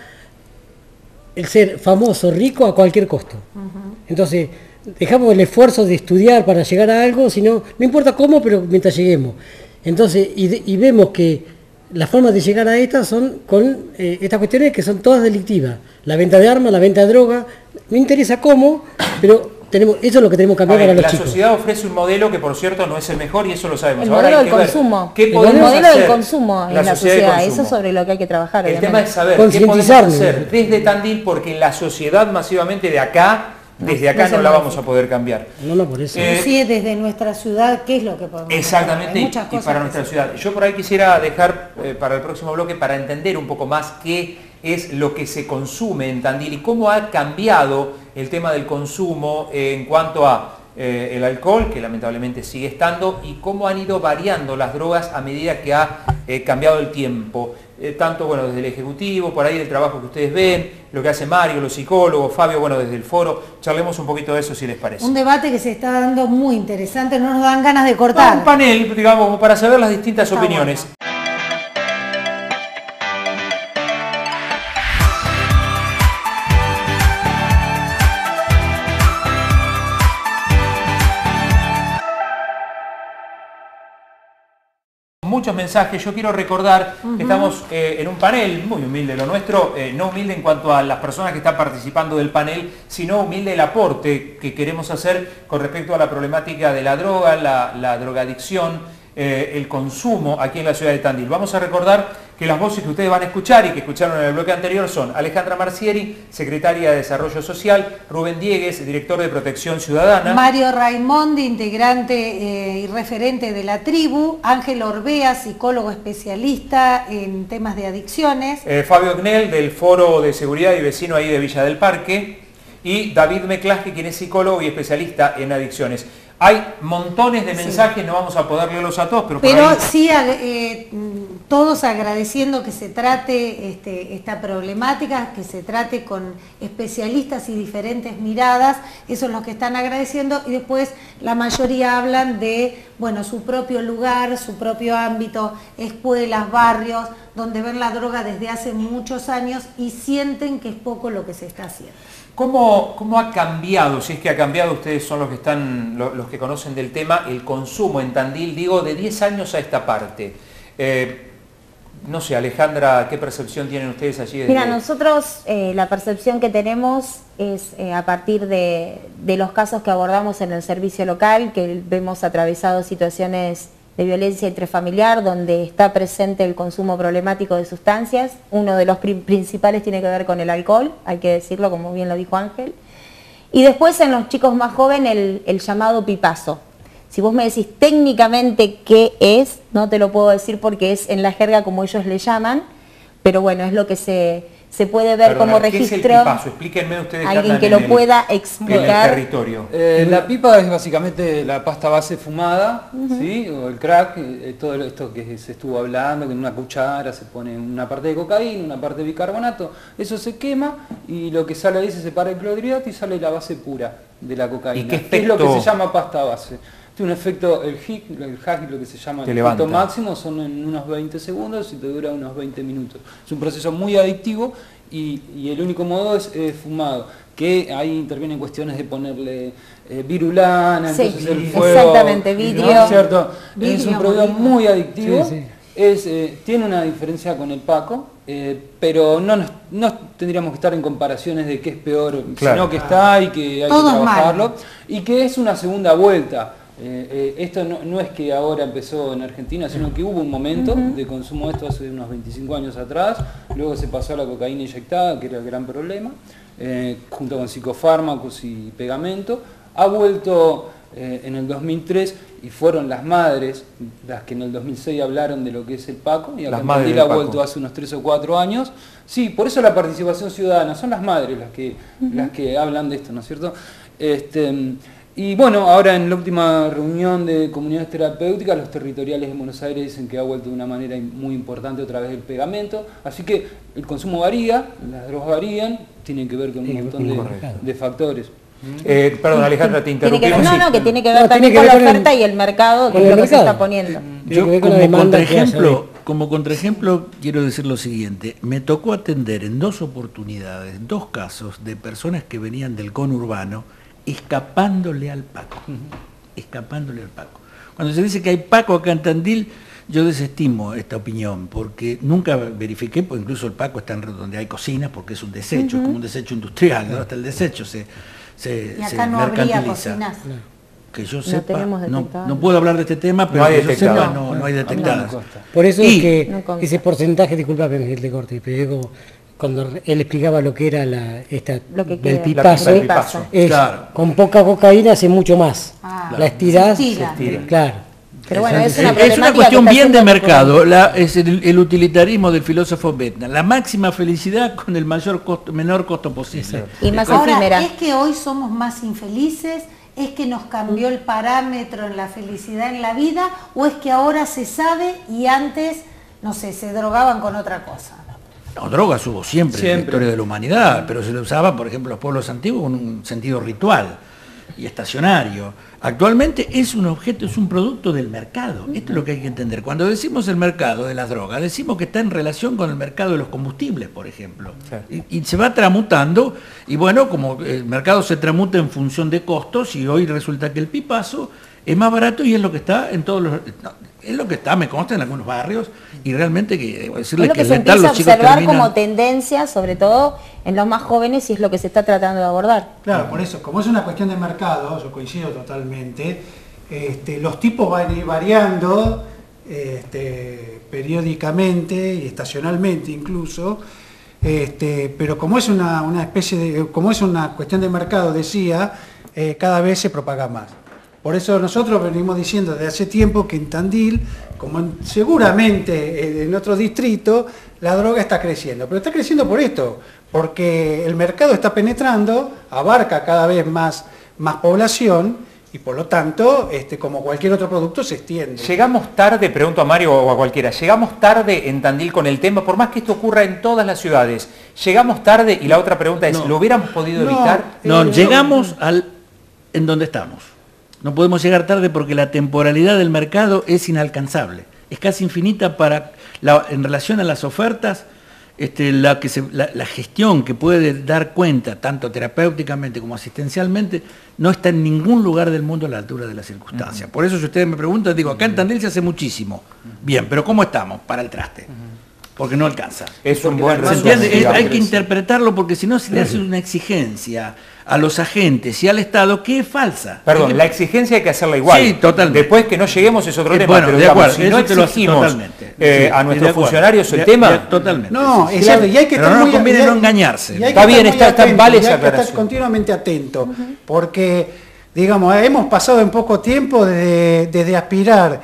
el ser famoso, rico a cualquier costo. Entonces, dejamos el esfuerzo de estudiar para llegar a algo, sino, no importa cómo, pero mientras lleguemos. Entonces, y, de- y vemos que las formas de llegar a estas son con eh, estas cuestiones que son todas delictivas. La venta de armas, la venta de droga, no interesa cómo, pero tenemos, eso es lo que tenemos que A cambiar ver, para los la chicos. sociedad ofrece un modelo que por cierto no es el mejor y eso lo sabemos. El Ahora modelo hay del que ver consumo. qué El podemos modelo hacer del consumo en la sociedad. de Eso consumo. es sobre lo que hay que trabajar. El obviamente. tema es saber qué podemos Concientizarnos. hacer desde Tandil, porque en la sociedad masivamente de acá, desde acá no se no la vamos modifica. a poder cambiar. No, no, por eso. Eh, Sí, desde nuestra ciudad, ¿qué es lo que podemos hacer? Exactamente, Hay y, muchas y cosas para que nuestra se- ciudad. Yo por ahí quisiera dejar eh, para el próximo bloque para entender un poco más qué es lo que se consume en Tandil y cómo ha cambiado el tema del consumo eh, en cuanto a eh, el alcohol, que lamentablemente sigue estando, y cómo han ido variando las drogas a medida que ha eh, cambiado el tiempo. Eh, tanto bueno desde el Ejecutivo, por ahí el trabajo que ustedes ven, lo que hace Mario, los psicólogos, Fabio, bueno, desde el foro. Charlemos un poquito de eso si les parece. Un debate que se está dando muy interesante, no nos dan ganas de Ah, cortar. un panel, digamos, como para saber las distintas Está opiniones. Muchos mensajes, yo quiero recordar que estamos eh, en un panel muy humilde, lo nuestro, eh, no humilde en cuanto a las personas que están participando del panel, sino humilde el aporte que queremos hacer con respecto a la problemática de la droga, la, la drogadicción, eh, el consumo aquí en la ciudad de Tandil. Vamos a recordar que las voces que ustedes van a escuchar y que escucharon en el bloque anterior son Alejandra Marcieri, secretaria de Desarrollo Social, Rubén Diegues, director de Protección Ciudadana, Mario Raimondi, integrante eh, y referente de la tribu, Ángel Orbea, psicólogo especialista en temas de adicciones, eh, Fabio Gnell del Foro de Seguridad y Vecino ahí de Villa del Parque y David Meclasque, quien es psicólogo y especialista en adicciones. Hay montones de mensajes, no vamos a poder leerlos a todos, pero por pero ahí... sí ag- eh, mm, todos agradeciendo que se trate este, esta problemática, que se trate con especialistas y diferentes miradas, eso es lo que están agradeciendo, y después la mayoría hablan de, bueno, su propio lugar, su propio ámbito, escuelas, barrios, donde ven la droga desde hace muchos años y sienten que es poco lo que se está haciendo. ¿Cómo, ¿Cómo ha cambiado, si es que ha cambiado, ustedes son los que están, lo- los que conocen del tema, el consumo en Tandil, digo, de diez años a esta parte? Eh, no sé, Alejandra, ¿qué percepción tienen ustedes allí? Desde... Mira, nosotros eh, la percepción que tenemos es eh, a partir de, de los casos que abordamos en el servicio local, que vemos atravesados situaciones de violencia intrafamiliar, donde está presente el consumo problemático de sustancias. Uno de los pri- principales tiene que ver con el alcohol, hay que decirlo, como bien lo dijo Ángel. Y después en los chicos más jóvenes el, el llamado pipazo. Si vos me decís técnicamente qué es, no te lo puedo decir porque es en la jerga como ellos le llaman, pero bueno, es lo que se, se puede ver Perdona, como ¿qué es el registro. pipazo? Explíquenme ustedes. Alguien andan que en lo el- pueda En el explicar. territorio. Eh, la pipa es básicamente la pasta base fumada, ¿sí? O el crack, eh, todo esto que se estuvo hablando, que en una cuchara se pone una parte de cocaína, una parte de bicarbonato, eso se quema y lo que sale ahí se separa el clorhidrato y sale la base pura de la cocaína. ¿Y qué que es lo que efecto? se llama pasta base. Tiene un efecto, el hit, el hack, lo que se llama Te el levanta. efecto máximo, son en unos veinte segundos y te dura unos veinte minutos. Es un proceso muy adictivo y, y el único modo es eh, fumado, que ahí intervienen cuestiones de ponerle eh, virulana, Sí, entonces el sí, fuego... exactamente, ¿no? vidrio. ¿Cierto? Es Vidrio, un producto molino. muy adictivo. Sí, sí. es, eh, tiene una diferencia con el Paco, eh, pero no, nos, no tendríamos que estar en comparaciones de qué es peor, Claro. sino que está y que hay Todo que es trabajarlo, malo. y que es una segunda vuelta. Eh, eh, esto no, no es que ahora empezó en Argentina, sino que hubo un momento uh-huh. de consumo de esto hace unos veinticinco años atrás, luego se pasó a la cocaína inyectada, que era el gran problema, eh, junto con psicofármacos y pegamento. Ha vuelto eh, en el dos mil tres y fueron las madres las que en el dos mil seis hablaron de lo que es el Paco, y acá en Tandil ha vuelto hace unos tres o cuatro años. Sí, por eso la participación ciudadana, son las madres las que, uh-huh. las que hablan de esto, ¿no es cierto? Este, y bueno, ahora en la última reunión de comunidades terapéuticas, los territoriales de Buenos Aires dicen que ha vuelto de una manera muy importante otra vez el pegamento, así que el consumo varía, las drogas varían, tienen que ver con un montón de, de factores. Eh, perdón, Alejandra, te interrumpí. No, sí. no, que tiene que ver No, también tiene con que la ver oferta con el- y el mercado, que con es el lo que se mercado. está poniendo. Tiene Yo que ver con la como demanda que hace contraejemplo, hoy. como contraejemplo quiero decir lo siguiente, me tocó atender en dos oportunidades, dos casos de personas que venían del conurbano escapándole al Paco, escapándole al Paco. Cuando se dice que hay Paco acá en Tandil, yo desestimo esta opinión, porque nunca verifiqué, porque incluso el Paco está en donde hay cocinas, porque es un desecho, uh-huh. como un desecho industrial, ¿no? Hasta el desecho se, se, Y acá se no habría mercantiliza. cocinas. Que yo No sepa, tenemos no, detectadas. no puedo hablar de este tema, pero No hay que yo detectadas. sepa, no, no hay detectadas. No, no consta. Por eso Y- es que No consta. ese porcentaje, disculpame Miguel de corte, pero digo, cuando él explicaba lo que era la, esta, Lo que el queda. pipazo, La pipazo. es, Claro. con poca cocaína hace mucho más. Ah, la estirás, se estira. se estira. Claro. Pero bueno, Es, es una es problemática una que cuestión está bien de siendo mercado, la- es el, el utilitarismo del filósofo Bettner, la máxima felicidad con el mayor costo, menor costo posible. Y más Ahora, efímera. ¿es que hoy somos más infelices? ¿Es que nos cambió el parámetro en la felicidad en la vida? ¿O es que ahora se sabe y antes, no sé, se drogaban con otra cosa? No, drogas hubo siempre, en la Siempre. historia de la humanidad, pero se lo usaba, por ejemplo, los pueblos antiguos con un sentido ritual y estacionario. Actualmente es un objeto, es un producto del mercado. Esto es lo que hay que entender. Cuando decimos el mercado de las drogas, decimos que está en relación con el mercado de los combustibles, por ejemplo. Sí. Y, y se va tramutando, y bueno, como el mercado se tramuta en función de costos, y hoy resulta que el pipazo es más barato y es lo que está en todos los... no, es lo que está, me consta, en algunos barrios, y realmente que debo Es decirles lo que que el se letal empieza a los chicos observar terminan... como tendencia, sobre todo en los más jóvenes, y es lo que se está tratando de abordar. Claro, por eso, como es una cuestión de mercado, yo coincido totalmente, este, los tipos van a ir variando este, periódicamente y estacionalmente incluso, este, pero como es una, una especie de, como es una cuestión de mercado, decía, eh, cada vez se propaga más. Por eso nosotros venimos diciendo desde hace tiempo que en Tandil, como en- seguramente en otros distritos, la droga está creciendo. Pero está creciendo por esto, porque el mercado está penetrando, abarca cada vez más, más población y por lo tanto, este, como cualquier otro producto, se extiende. Llegamos tarde, pregunto a Mario o a cualquiera, llegamos tarde en Tandil con el tema, por más que esto ocurra en todas las ciudades, llegamos tarde y la otra pregunta es, No. ¿lo hubiéramos podido No. evitar? No, Eh, llegamos al en donde estamos. No podemos llegar tarde porque la temporalidad del mercado es inalcanzable. Es casi infinita para la- en relación a las ofertas, este, la, que se- la, la gestión que puede dar cuenta, tanto terapéuticamente como asistencialmente, no está en ningún lugar del mundo a la altura de las circunstancias. Por eso si ustedes me preguntan, digo, acá en Tandil se hace muchísimo. Bien, pero ¿cómo estamos? Para el traste. Porque no alcanza. Es un Porque buen la ¿Se Eso entiende? resumen, Es- hay digamos. que interpretarlo porque si no se le hace una exigencia a los agentes y al Estado que es falsa. Perdón, la exigencia hay que hacerla igual. Sí, totalmente. Después que no lleguemos es otro Eh, tema, bueno, pero de digamos, acuerdo, si no eso te lo- exigimos totalmente. eh, Sí, a estoy de nuestros acuerdo. funcionarios el De- tema... de- totalmente. No, Sí, es sí. cierto, y hay que Pero estar no muy conviene y hay- no engañarse. y hay que Está estar bien, muy está- está- atento, vale y esa hay que estar aclaración. continuamente atento, porque, digamos, hemos pasado en poco tiempo desde, desde aspirar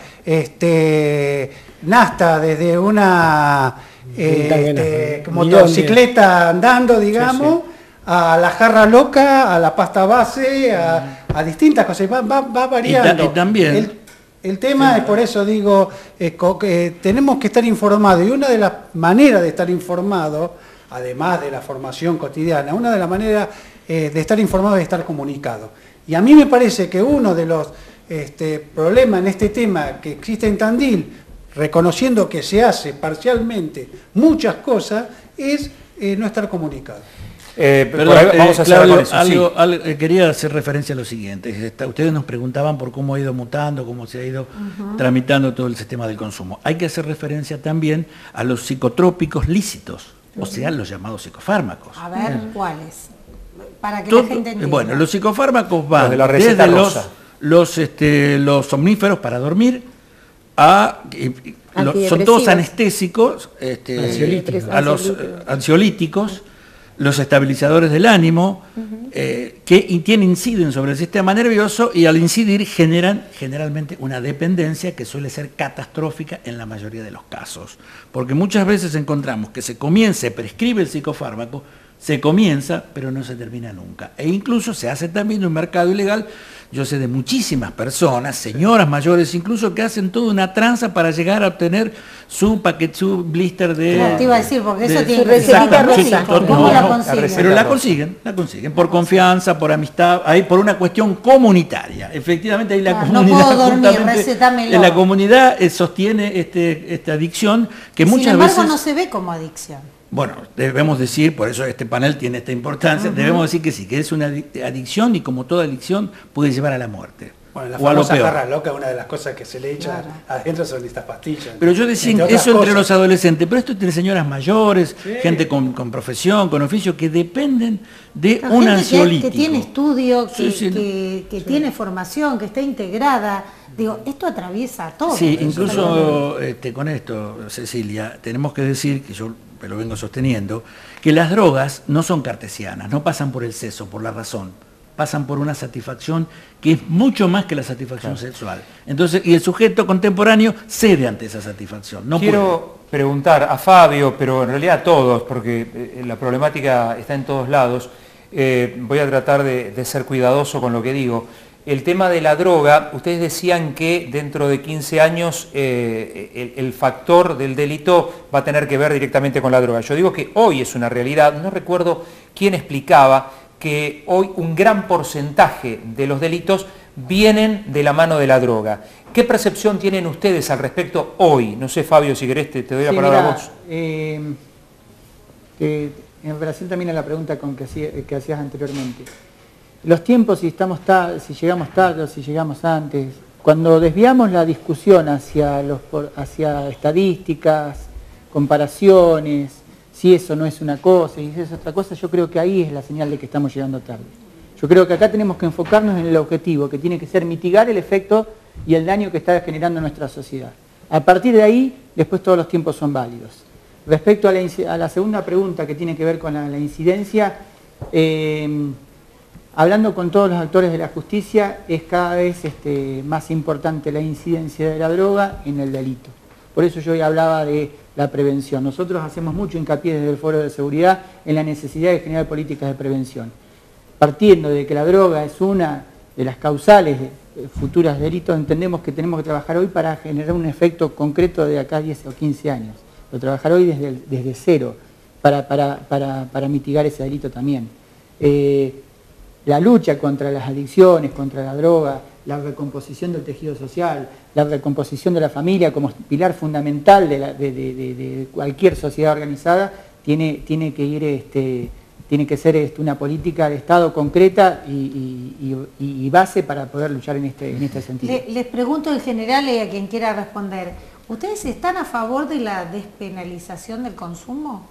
este, nafta desde una eh, Tanque este, nafta. motocicleta andando, digamos, a la jarra loca, a la pasta base, a, a distintas cosas, va, va, va variando. Y ta- y también- El- El tema es, por eso digo, eh, co- que tenemos que estar informados, y una de las maneras de estar informado, además de la formación cotidiana, una de las maneras eh, de estar informado es estar comunicado. Y a mí me parece que uno de los este, problemas en este tema que existe en Tandil, reconociendo que se hace parcialmente muchas cosas, es eh, no estar comunicado. Eh, Perdón, ahí vamos eh, a cerrar Claudio, con eso. algo, Sí. algo, eh, quería hacer referencia a lo siguiente. Está- ustedes nos preguntaban por cómo ha ido mutando, cómo se ha ido uh-huh. tramitando todo el sistema del consumo. Hay que hacer referencia también a los psicotrópicos lícitos, uh-huh. o sea, los llamados psicofármacos. A ver, uh-huh. ¿cuáles? Para que Todo, la gente entienda. Bueno, los psicofármacos van los de la receta desde los, rosa. los, este, los somníferos para dormir a... Eh, lo, son todos anestésicos, este, ansiolíticos. a los eh, ansiolíticos, los estabilizadores del ánimo, uh-huh. eh, que tienen, inciden sobre el sistema nervioso y al incidir generan generalmente una dependencia que suele ser catastrófica en la mayoría de los casos. Porque muchas veces encontramos que se comienza, se prescribe el psicofármaco, se comienza, pero no se termina nunca. E incluso se hace también un mercado ilegal. Yo sé de muchísimas personas, señoras mayores incluso, que hacen toda una tranza para llegar a obtener su paquete, su blister de... No, te iba a decir, porque eso de, tiene recetita rosita. rosita. ¿Cómo no, la no, consiguen? Pero la consiguen, la consiguen, por confianza, por amistad, ahí por una cuestión comunitaria. Efectivamente, ahí la Ah, no comunidad... puedo dormir, justamente, recetámelo. en la comunidad eh, sostiene este, esta adicción que Sin muchas embargo, veces... no se ve como adicción. Bueno, debemos decir, por eso este panel tiene esta importancia, uh-huh. debemos decir que sí, que es una adicción y como toda adicción puede llevar a la muerte. Bueno, la o a lo famosa peor. jarra loca, una de las cosas que se le echa Claro. adentro son estas pastillas. Pero yo decía entre eso otras entre cosas. los adolescentes, pero esto entre señoras mayores, Sí. gente con, con profesión, con oficio, que dependen de La un gente que- ansiolítico. Que, tiene estudio, que, Sí, sí, no. que, que tiene formación, que está integrada. Digo, esto atraviesa a todo. Sí, Eso incluso este, con esto, Cecilia, tenemos que decir, que yo lo vengo sosteniendo, que las drogas no son cartesianas, no pasan por el seso, por la razón, pasan por una satisfacción que es mucho más que la satisfacción claro. sexual. Entonces, y el sujeto contemporáneo cede ante esa satisfacción. No Quiero puede. preguntar a Fabio, pero en realidad a todos, porque eh, la problemática está en todos lados. Eh, voy a tratar de, de ser cuidadoso con lo que digo. El tema de la droga, ustedes decían que dentro de quince años eh, el, el factor del delito va a tener que ver directamente con la droga. Yo digo que hoy es una realidad, no recuerdo quién explicaba que hoy un gran porcentaje de los delitos vienen de la mano de la droga. ¿Qué percepción tienen ustedes al respecto hoy? No sé, Fabio, si querés te, te doy la sí, palabra mirá, a vos. Eh, que en relación también a la pregunta con que, hacía, que hacías anteriormente. Los tiempos, si, estamos tar- si llegamos tarde o si llegamos antes, cuando desviamos la discusión hacia, los, hacia estadísticas, comparaciones, si eso no es una cosa y si eso es otra cosa, yo creo que ahí es la señal de que estamos llegando tarde. Yo creo que acá tenemos que enfocarnos en el objetivo, que tiene que ser mitigar el efecto y el daño que está generando en nuestra sociedad. A partir de ahí, después todos los tiempos son válidos. Respecto a la, a la segunda pregunta que tiene que ver con la, la incidencia, eh, hablando con todos los actores de la justicia, es cada vez este, más importante la incidencia de la droga en el delito. Por eso yo hoy hablaba de la prevención. Nosotros hacemos mucho hincapié desde el Foro de Seguridad en la necesidad de generar políticas de prevención. Partiendo de que la droga es una de las causales de futuros delitos, entendemos que tenemos que trabajar hoy para generar un efecto concreto de acá a diez o quince años. Pero trabajar hoy desde, el, desde cero para, para, para, para mitigar ese delito también. Eh, la lucha contra las adicciones, contra la droga, la recomposición del tejido social, la recomposición de la familia como pilar fundamental de, la, de, de, de, de cualquier sociedad organizada, tiene, tiene que ir... Este, tiene que ser este, una política de Estado concreta y, y, y, y base para poder luchar en este, en este sentido. Le, les pregunto en general y a quien quiera responder, ¿ustedes están a favor de la despenalización del consumo?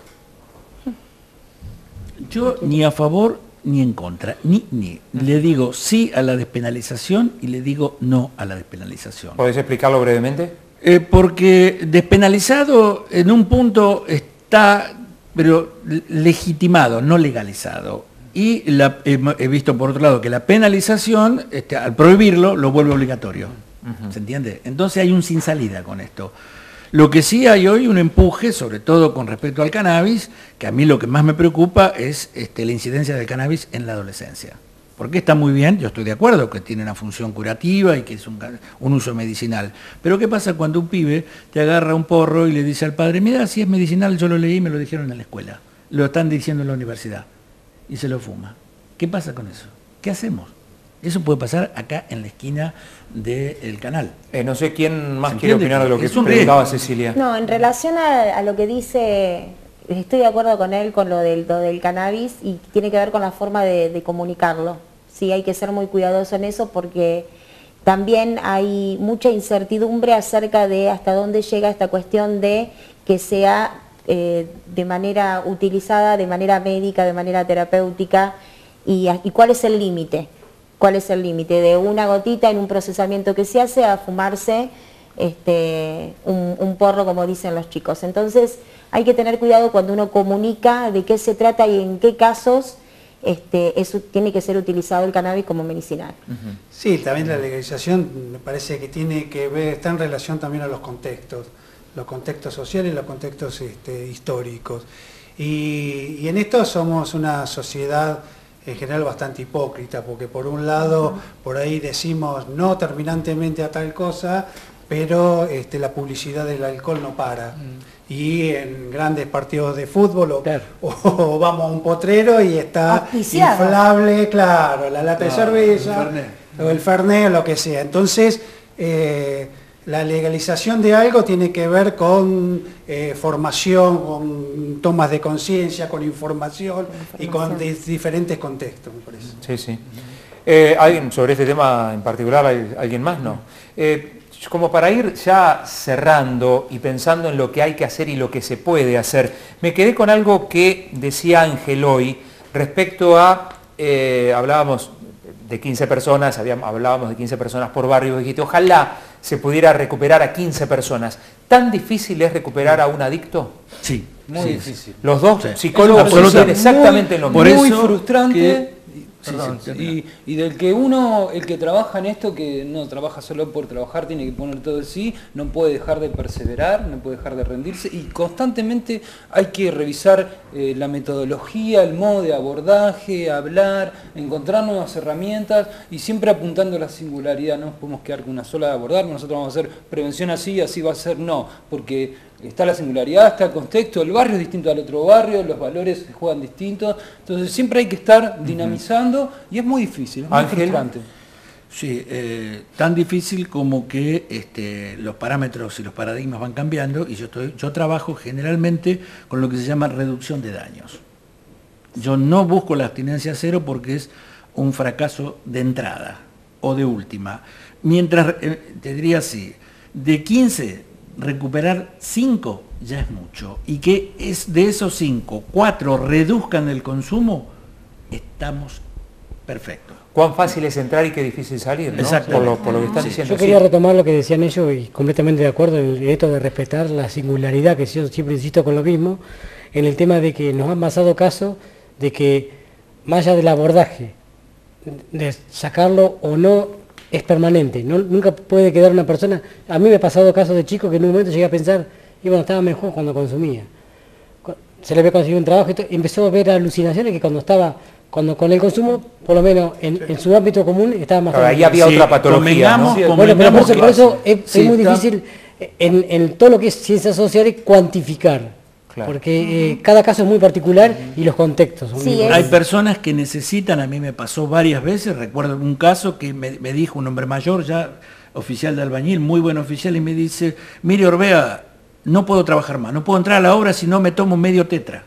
Yo ni a favor ni en contra, ni, ni. Le digo sí a la despenalización y le digo no a la despenalización. ¿Podés explicarlo brevemente? Eh, porque despenalizado en un punto está... pero legitimado, no legalizado. Y la, he, he visto por otro lado que la penalización, este, al prohibirlo, lo vuelve obligatorio. Uh-huh. ¿Se entiende? Entonces hay un sin salida con esto. Lo que sí hay hoy un empuje, sobre todo con respecto al cannabis, que a mí lo que más me preocupa es este, la incidencia del cannabis en la adolescencia. Porque está muy bien, yo estoy de acuerdo que tiene una función curativa y que es un, un uso medicinal. Pero ¿qué pasa cuando un pibe te agarra un porro y le dice al padre, mira, si es medicinal, yo lo leí y me lo dijeron en la escuela. Lo están diciendo en la universidad. Y se lo fuma. ¿Qué pasa con eso? ¿Qué hacemos? Eso puede pasar acá en la esquina del canal. Eh, no sé quién más quiere opinar de lo que es un preguntaba riesgo. Cecilia. No, en relación a, a lo que dice estoy de acuerdo con él con lo del, lo del cannabis y tiene que ver con la forma de, de comunicarlo. Sí, hay que ser muy cuidadoso en eso porque también hay mucha incertidumbre acerca de hasta dónde llega esta cuestión de que sea eh, de manera utilizada, de manera médica, de manera terapéutica y, y cuál es el límite. ¿Cuál es el límite? De una gotita en un procesamiento que se hace a fumarse este, un, un porro, como dicen los chicos. Entonces hay que tener cuidado cuando uno comunica de qué se trata y en qué casos este, eso tiene que ser utilizado el cannabis como medicinal. Uh-huh. Sí, también la legalización me parece que tiene que ver, está en relación también a los contextos, los contextos sociales y los contextos este, históricos. Y, y en esto somos una sociedad en general bastante hipócrita, porque por un lado, por ahí decimos no terminantemente a tal cosa, pero este, la publicidad del alcohol no para. Mm. Y en grandes partidos de fútbol o, claro. o vamos a un potrero y está auspiciado. Inflable, claro, la lata claro, de cerveza, el o el fernet o lo que sea. Entonces, eh, la legalización de algo tiene que ver con eh, formación, con tomas de conciencia, con información, información y con di diferentes contextos, me parece. Sí, sí. Eh, ¿Alguien sobre este tema en particular? ¿Alguien más? No. Eh, como para ir ya cerrando y pensando en lo que hay que hacer y lo que se puede hacer, me quedé con algo que decía Ángel hoy respecto a, eh, hablábamos de quince personas, habíamos, hablábamos de quince personas por barrio, dijiste, ojalá se pudiera recuperar a quince personas. ¿Tan difícil es recuperar a un adicto? Sí, muy sí, difícil. Los dos sí. psicólogos coinciden exactamente en lo mismo. Muy frustrante. Que... Perdón, sí, sí, y, y del que uno, el que trabaja en esto, que no trabaja solo por trabajar, tiene que poner todo de sí, no puede dejar de perseverar, no puede dejar de rendirse y constantemente hay que revisar eh, la metodología, el modo de abordaje, hablar, encontrar nuevas herramientas y siempre apuntando a la singularidad. No nos podemos quedar con una sola de abordar, nosotros vamos a hacer prevención así, así va a ser, no, porque está la singularidad, está el contexto, el barrio es distinto al otro barrio, los valores se juegan distintos, entonces siempre hay que estar dinamizando uh-huh. y es muy difícil, es muy Ángel. frustrante. Sí, eh, tan difícil como que este, los parámetros y los paradigmas van cambiando y yo, estoy, yo trabajo generalmente con lo que se llama reducción de daños. Yo no busco la abstinencia cero porque es un fracaso de entrada o de última. Mientras, eh, te diría así, de quince... recuperar cinco ya es mucho y que es de esos cinco, cuatro reduzcan el consumo, estamos perfectos. Cuán fácil es entrar y qué difícil salir, ¿no? Por lo, por lo que están sí. diciendo. Yo quería sí. retomar lo que decían ellos y completamente de acuerdo en esto de respetar la singularidad, que yo siempre insisto con lo mismo, en el tema de que nos han pasado casos de que más allá del abordaje, de sacarlo o no, es permanente, no, nunca puede quedar una persona. A mí me ha pasado casos de chicos que en un momento llegué a pensar, y bueno, estaba mejor cuando consumía. Se le había conseguido un trabajo y empezó a ver alucinaciones que cuando estaba, cuando con el consumo, por lo menos en, en su ámbito común, estaba más... Ahora, ahí había sí, otra patología, ¿no? Bueno, pero por eso, por eso es, sí, es muy está... difícil en, en todo lo que es ciencias sociales cuantificar. Claro. Porque eh, cada caso es muy particular y los contextos son sí, muy Hay personas que necesitan, a mí me pasó varias veces, recuerdo un caso que me, me dijo un hombre mayor, ya oficial de albañil, muy buen oficial, y me dice, mire Orbea, no puedo trabajar más, no puedo entrar a la obra si no me tomo medio tetra.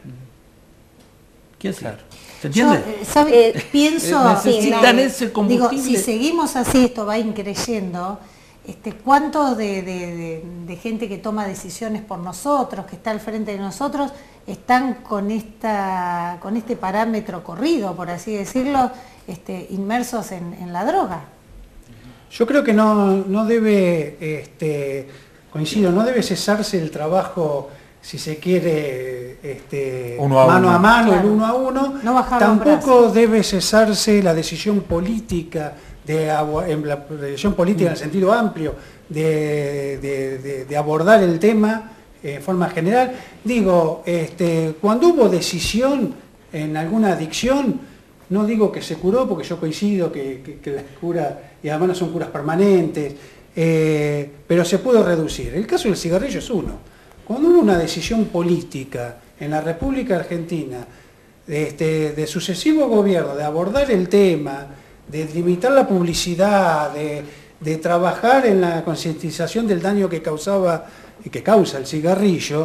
¿Qué hacer? ¿Se entiende? Yo, ¿sabe? Eh, Pienso... necesitan sí, ese combustible. Digo, si seguimos así, esto va increyendo. Este, ¿Cuánto de, de, de, de gente que toma decisiones por nosotros, que está al frente de nosotros, están con, esta, con este parámetro corrido, por así decirlo, este, inmersos en, en la droga? Yo creo que no, no debe, este, coincido, no debe cesarse el trabajo, si se quiere, este, a mano uno. a mano, claro. el uno a uno. No Tampoco debe cesarse la decisión política, de, en la decisión política en el sentido amplio, de, de, de, de abordar el tema en forma general. Digo, este, cuando hubo decisión en alguna adicción, no digo que se curó, porque yo coincido que, que, que las curas, y además no son curas permanentes, eh, pero se pudo reducir. El caso del cigarrillo es uno. Cuando hubo una decisión política en la República Argentina, de, este, de sucesivos gobiernos, de abordar el tema, de limitar la publicidad, de, de trabajar en la concientización del daño que causaba y que causa el cigarrillo,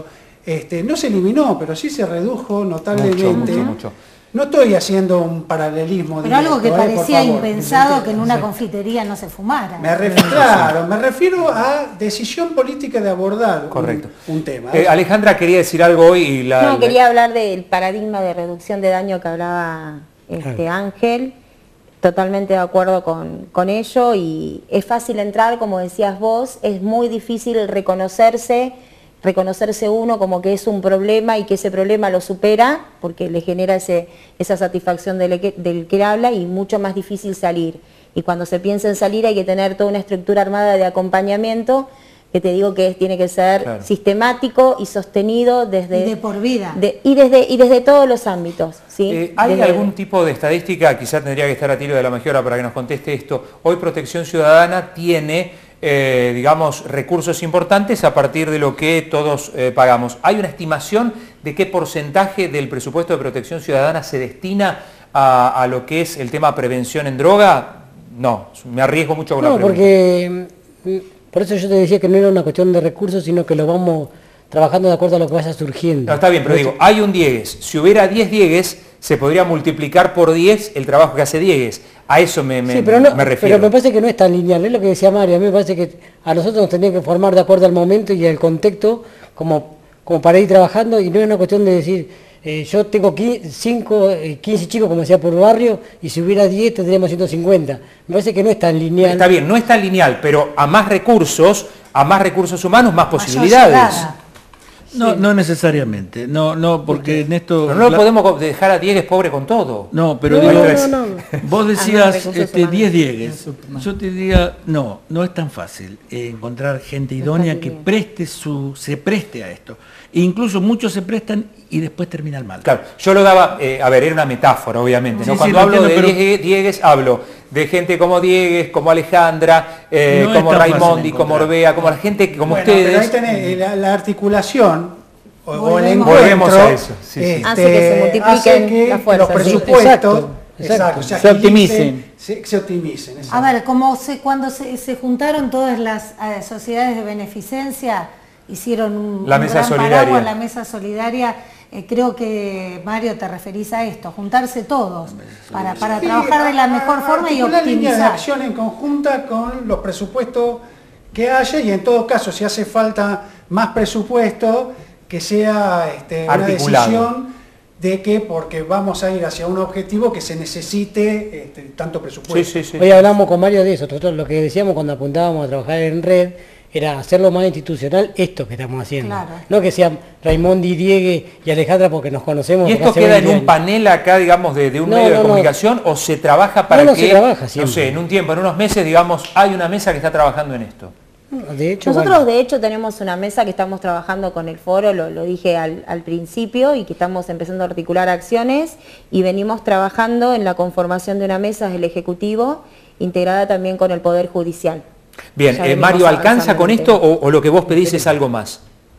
este, no se eliminó, pero sí se redujo notablemente. Mucho, mucho, mucho. No estoy haciendo un paralelismo Pero directo, algo que ¿eh? parecía Por favor, impensado que en una sí. confitería no se fumara. Me refiero, claro, me refiero a decisión política de abordar Correcto. un, un tema. Eh, Alejandra quería decir algo hoy y la... No, la- quería hablar del paradigma de reducción de daño que hablaba este Ángel. Totalmente de acuerdo con, con ello, y es fácil entrar, como decías vos, es muy difícil reconocerse, reconocerse uno como que es un problema y que ese problema lo supera, porque le genera ese, esa satisfacción del que, del que habla, y mucho más difícil salir. Y cuando se piensa en salir hay que tener toda una estructura armada de acompañamiento, que te digo que es, tiene que ser Claro. sistemático y sostenido desde... Y de por vida. de- y, desde, y desde todos los ámbitos. ¿sí? Eh, ¿Hay Desde- algún tipo de estadística? Quizás tendría que estar a Tiro de la Majora para que nos conteste esto. Hoy Protección Ciudadana tiene, eh, digamos, recursos importantes a partir de lo que todos eh, pagamos. ¿Hay una estimación de qué porcentaje del presupuesto de Protección Ciudadana se destina a, a lo que es el tema prevención en droga? No, me arriesgo mucho con la No, pregunta. porque mm, por eso yo te decía que no era una cuestión de recursos, sino que lo vamos trabajando de acuerdo a lo que vaya surgiendo. No, está bien, pero digo, hay un Diegues. Si hubiera diez Diegues, se podría multiplicar por diez el trabajo que hace Diegues. A eso me, me, Sí, pero, no, me refiero. pero me parece que no es tan lineal, es lo que decía Mario, a mí me parece que a nosotros nos tendría que formar de acuerdo al momento y al contexto como, como para ir trabajando, y no es una cuestión de decir, eh, yo tengo cinco, quince chicos, como decía, por barrio, y si hubiera diez tendríamos ciento cincuenta. Me parece que no es tan lineal. Está bien, no es tan lineal, pero a más recursos, a más recursos humanos, más posibilidades. llegada. No, no necesariamente, no, no, porque en esto... Pero no lo la- podemos dejar a Diegues pobre con todo. No, pero No, digo, no, no, no. vos Ah, decías recursos este, humanos. diez Diegues. Yo te diría, no, no es tan fácil eh, encontrar gente idónea que preste su, se preste a esto. E incluso muchos se prestan y después terminan mal. Claro, yo lo daba, eh, a ver, era una metáfora, obviamente. ¿no? Sí, sí, Cuando lo hablo entiendo, de pero- Diegues, Diegues, hablo de gente como Diegues, como Alejandra, eh, No es como tan fácil Raimondi, como encontrar. Orbea, como la gente que- como Bueno, pero ahí ustedes. tenés eh, la, la articulación o, o el Volvemos. encuentro. Volvemos a eso, sí, sí. Hace que se multipliquen hace que las fuerzas, los sí. presupuestos Exacto, exacto. se, Se agilicen, optimicen. Se, se optimicen. A exacto. ver, como se, cuando se, se juntaron todas las eh, sociedades de beneficencia, hicieron un, La un mesa gran solidaria. paraguas, la mesa solidaria. Eh, creo que, Mario, te referís a esto, juntarse todos para, para Sí, trabajar de la mejor forma y articular líneas de optimizar. acción en conjunta con los presupuestos que haya, y en todo caso, si hace falta más presupuesto, que sea este, una Articulado. decisión de que, porque vamos a ir hacia un objetivo, que se necesite este, tanto presupuesto. Sí, sí, sí. Hoy hablamos con Mario de eso, nosotros lo que decíamos cuando apuntábamos a trabajar en red era hacerlo más institucional esto que estamos haciendo. Claro. No que sean Raimondi, Diegue y Alejandra porque nos conocemos. ¿Y porque esto hace queda en veinte un años. panel acá, digamos, de, de un No, medio de no, no. comunicación o se trabaja para No, no, que, se trabaja no siempre. sé, en un tiempo, en unos meses, digamos, hay una mesa que está trabajando en esto? De hecho, Nosotros bueno, de hecho tenemos una mesa que estamos trabajando con el foro, lo, lo dije al, al principio, y que estamos empezando a articular acciones, y venimos trabajando en la conformación de una mesa del Ejecutivo, integrada también con el Poder Judicial. Bien, Ya eh, venimos Mario, ¿alcanza avanzando con en el esto tema. o, o lo que vos pedís es algo más?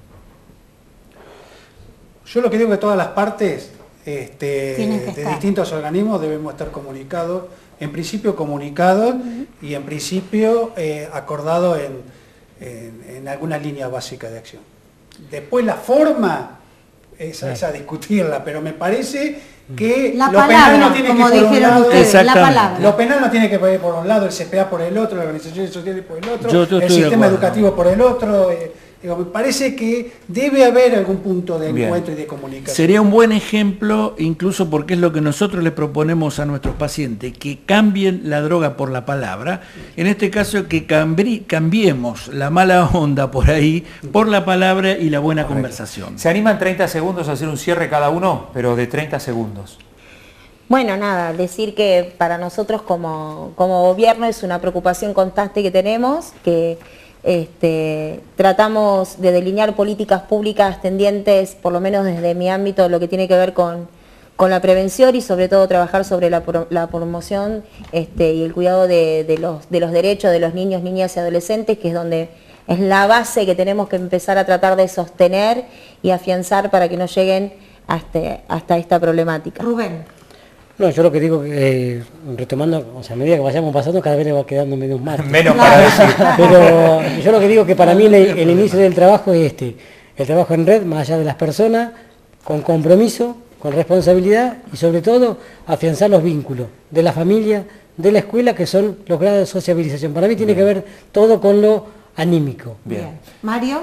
Yo lo que digo que todas las partes este, Tienen que de estar. distintos organismos debemos estar comunicados, en principio comunicados y en principio eh, acordados en, en, en alguna línea básica de acción. Después la forma es, es a discutirla, pero me parece que La lo palabra, penal no tiene como que ir por un dijeron lado, ustedes, la Exactamente. palabra. lo penal no tiene que ir por un lado, el C P A por el otro, las organizaciones sociales por el otro, Yo- yo el estoy de sistema acuerdo. educativo por el otro. eh, digo, me parece que debe haber algún punto de Bien. encuentro y de comunicación. Sería un buen ejemplo, incluso porque es lo que nosotros le proponemos a nuestros pacientes, que cambien la droga por la palabra. En este caso, que cambri- cambiemos la mala onda por ahí por la palabra y la buena conversación. ¿Se animan treinta segundos a hacer un cierre cada uno? Pero de treinta segundos. Bueno, nada, decir que para nosotros como, como gobierno es una preocupación constante que tenemos, que este, tratamos de delinear políticas públicas tendientes, por lo menos desde mi ámbito, lo que tiene que ver con, con la prevención y sobre todo trabajar sobre la, pro- la promoción este, y el cuidado de, de los, de los derechos de los niños, niñas y adolescentes, que es donde es la base que tenemos que empezar a tratar de sostener y afianzar para que no lleguen hasta, hasta esta problemática. Rubén. no, yo lo que digo, que eh, retomando, o sea, a medida que vayamos pasando, cada vez le va quedando menos margen. Menos para decir. Pero yo lo que digo que para mí el, el inicio del trabajo es este, el trabajo en red, más allá de las personas, con compromiso, con responsabilidad y sobre todo afianzar los vínculos de la familia, de la escuela, que son los grados de sociabilización. Para mí tiene Bien. que ver todo con lo anímico. Bien. Bien. Mario.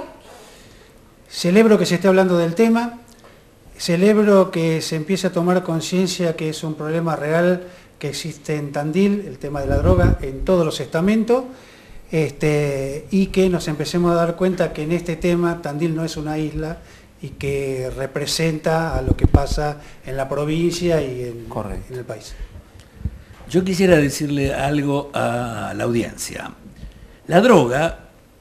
Celebro que se esté hablando del tema, celebro que se empiece a tomar conciencia que es un problema real que existe en Tandil, el tema de la droga, en todos los estamentos, este, y que nos empecemos a dar cuenta que en este tema Tandil no es una isla y que representa a lo que pasa en la provincia y en, en el país. Yo quisiera decirle algo a la audiencia. La droga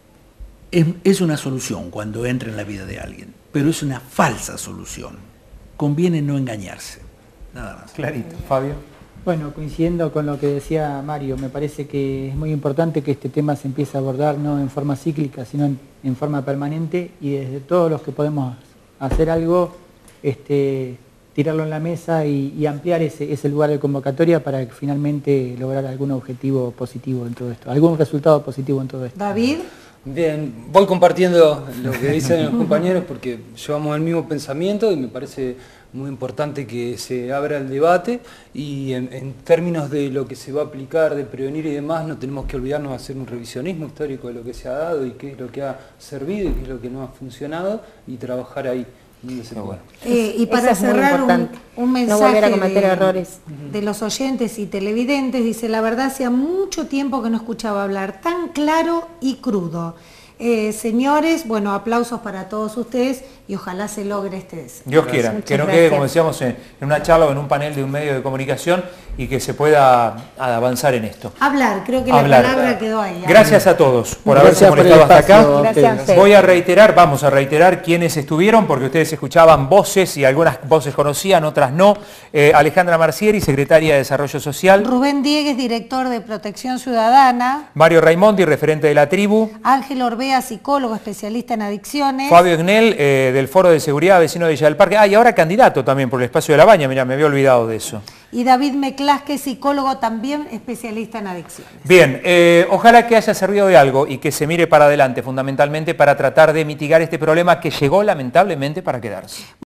es, es una solución cuando entra en la vida de alguien, pero es una falsa solución. Conviene no engañarse. Nada más. Clarito. Fabio. Bueno, coincidiendo con lo que decía Mario, me parece que es muy importante que este tema se empiece a abordar no en forma cíclica, sino en, en forma permanente, y desde todos los que podemos hacer algo, este, tirarlo en la mesa y, y ampliar ese, ese lugar de convocatoria para que finalmente lograr algún objetivo positivo en todo esto, algún resultado positivo en todo esto. David. Bien, voy compartiendo lo que dicen los compañeros porque llevamos el mismo pensamiento y me parece muy importante que se abra el debate, y en, en términos de lo que se va a aplicar, de prevenir y demás, no tenemos que olvidarnos de hacer un revisionismo histórico de lo que se ha dado y qué es lo que ha servido y qué es lo que no ha funcionado, y trabajar ahí. Bueno. Eh, y para cerrar un, un mensaje no volver a cometer de, errores. de los oyentes y televidentes, dice: la verdad hacía mucho tiempo que no escuchaba hablar tan claro y crudo. Eh, señores, bueno, aplausos para todos ustedes y ojalá se logre este deseo. Dios quiera, que no quede, como decíamos, en, en una charla o en un panel de un medio de comunicación, y que se pueda avanzar en esto. Hablar, creo que Hablar. La palabra quedó ahí. Gracias a todos por Gracias haberse molestado hasta acá. Gracias. Voy a reiterar, vamos a reiterar quiénes estuvieron, porque ustedes escuchaban voces y algunas voces conocían, otras no. Eh, Alejandra Marcieri, secretaria de Desarrollo Social. Rubén Diegues, director de Protección Ciudadana. Mario Raimondi, referente de la tribu. Ángel Orbea, psicólogo especialista en adicciones. Fabio Ignel, eh, del Foro de Seguridad Vecino de Villa del Parque. Ah, y ahora candidato también por el Espacio de la Baña, mira, me había olvidado de eso. Y David Meclasque, psicólogo también especialista en adicciones. Bien, eh, ojalá que haya servido de algo y que se mire para adelante, fundamentalmente para tratar de mitigar este problema que llegó lamentablemente para quedarse.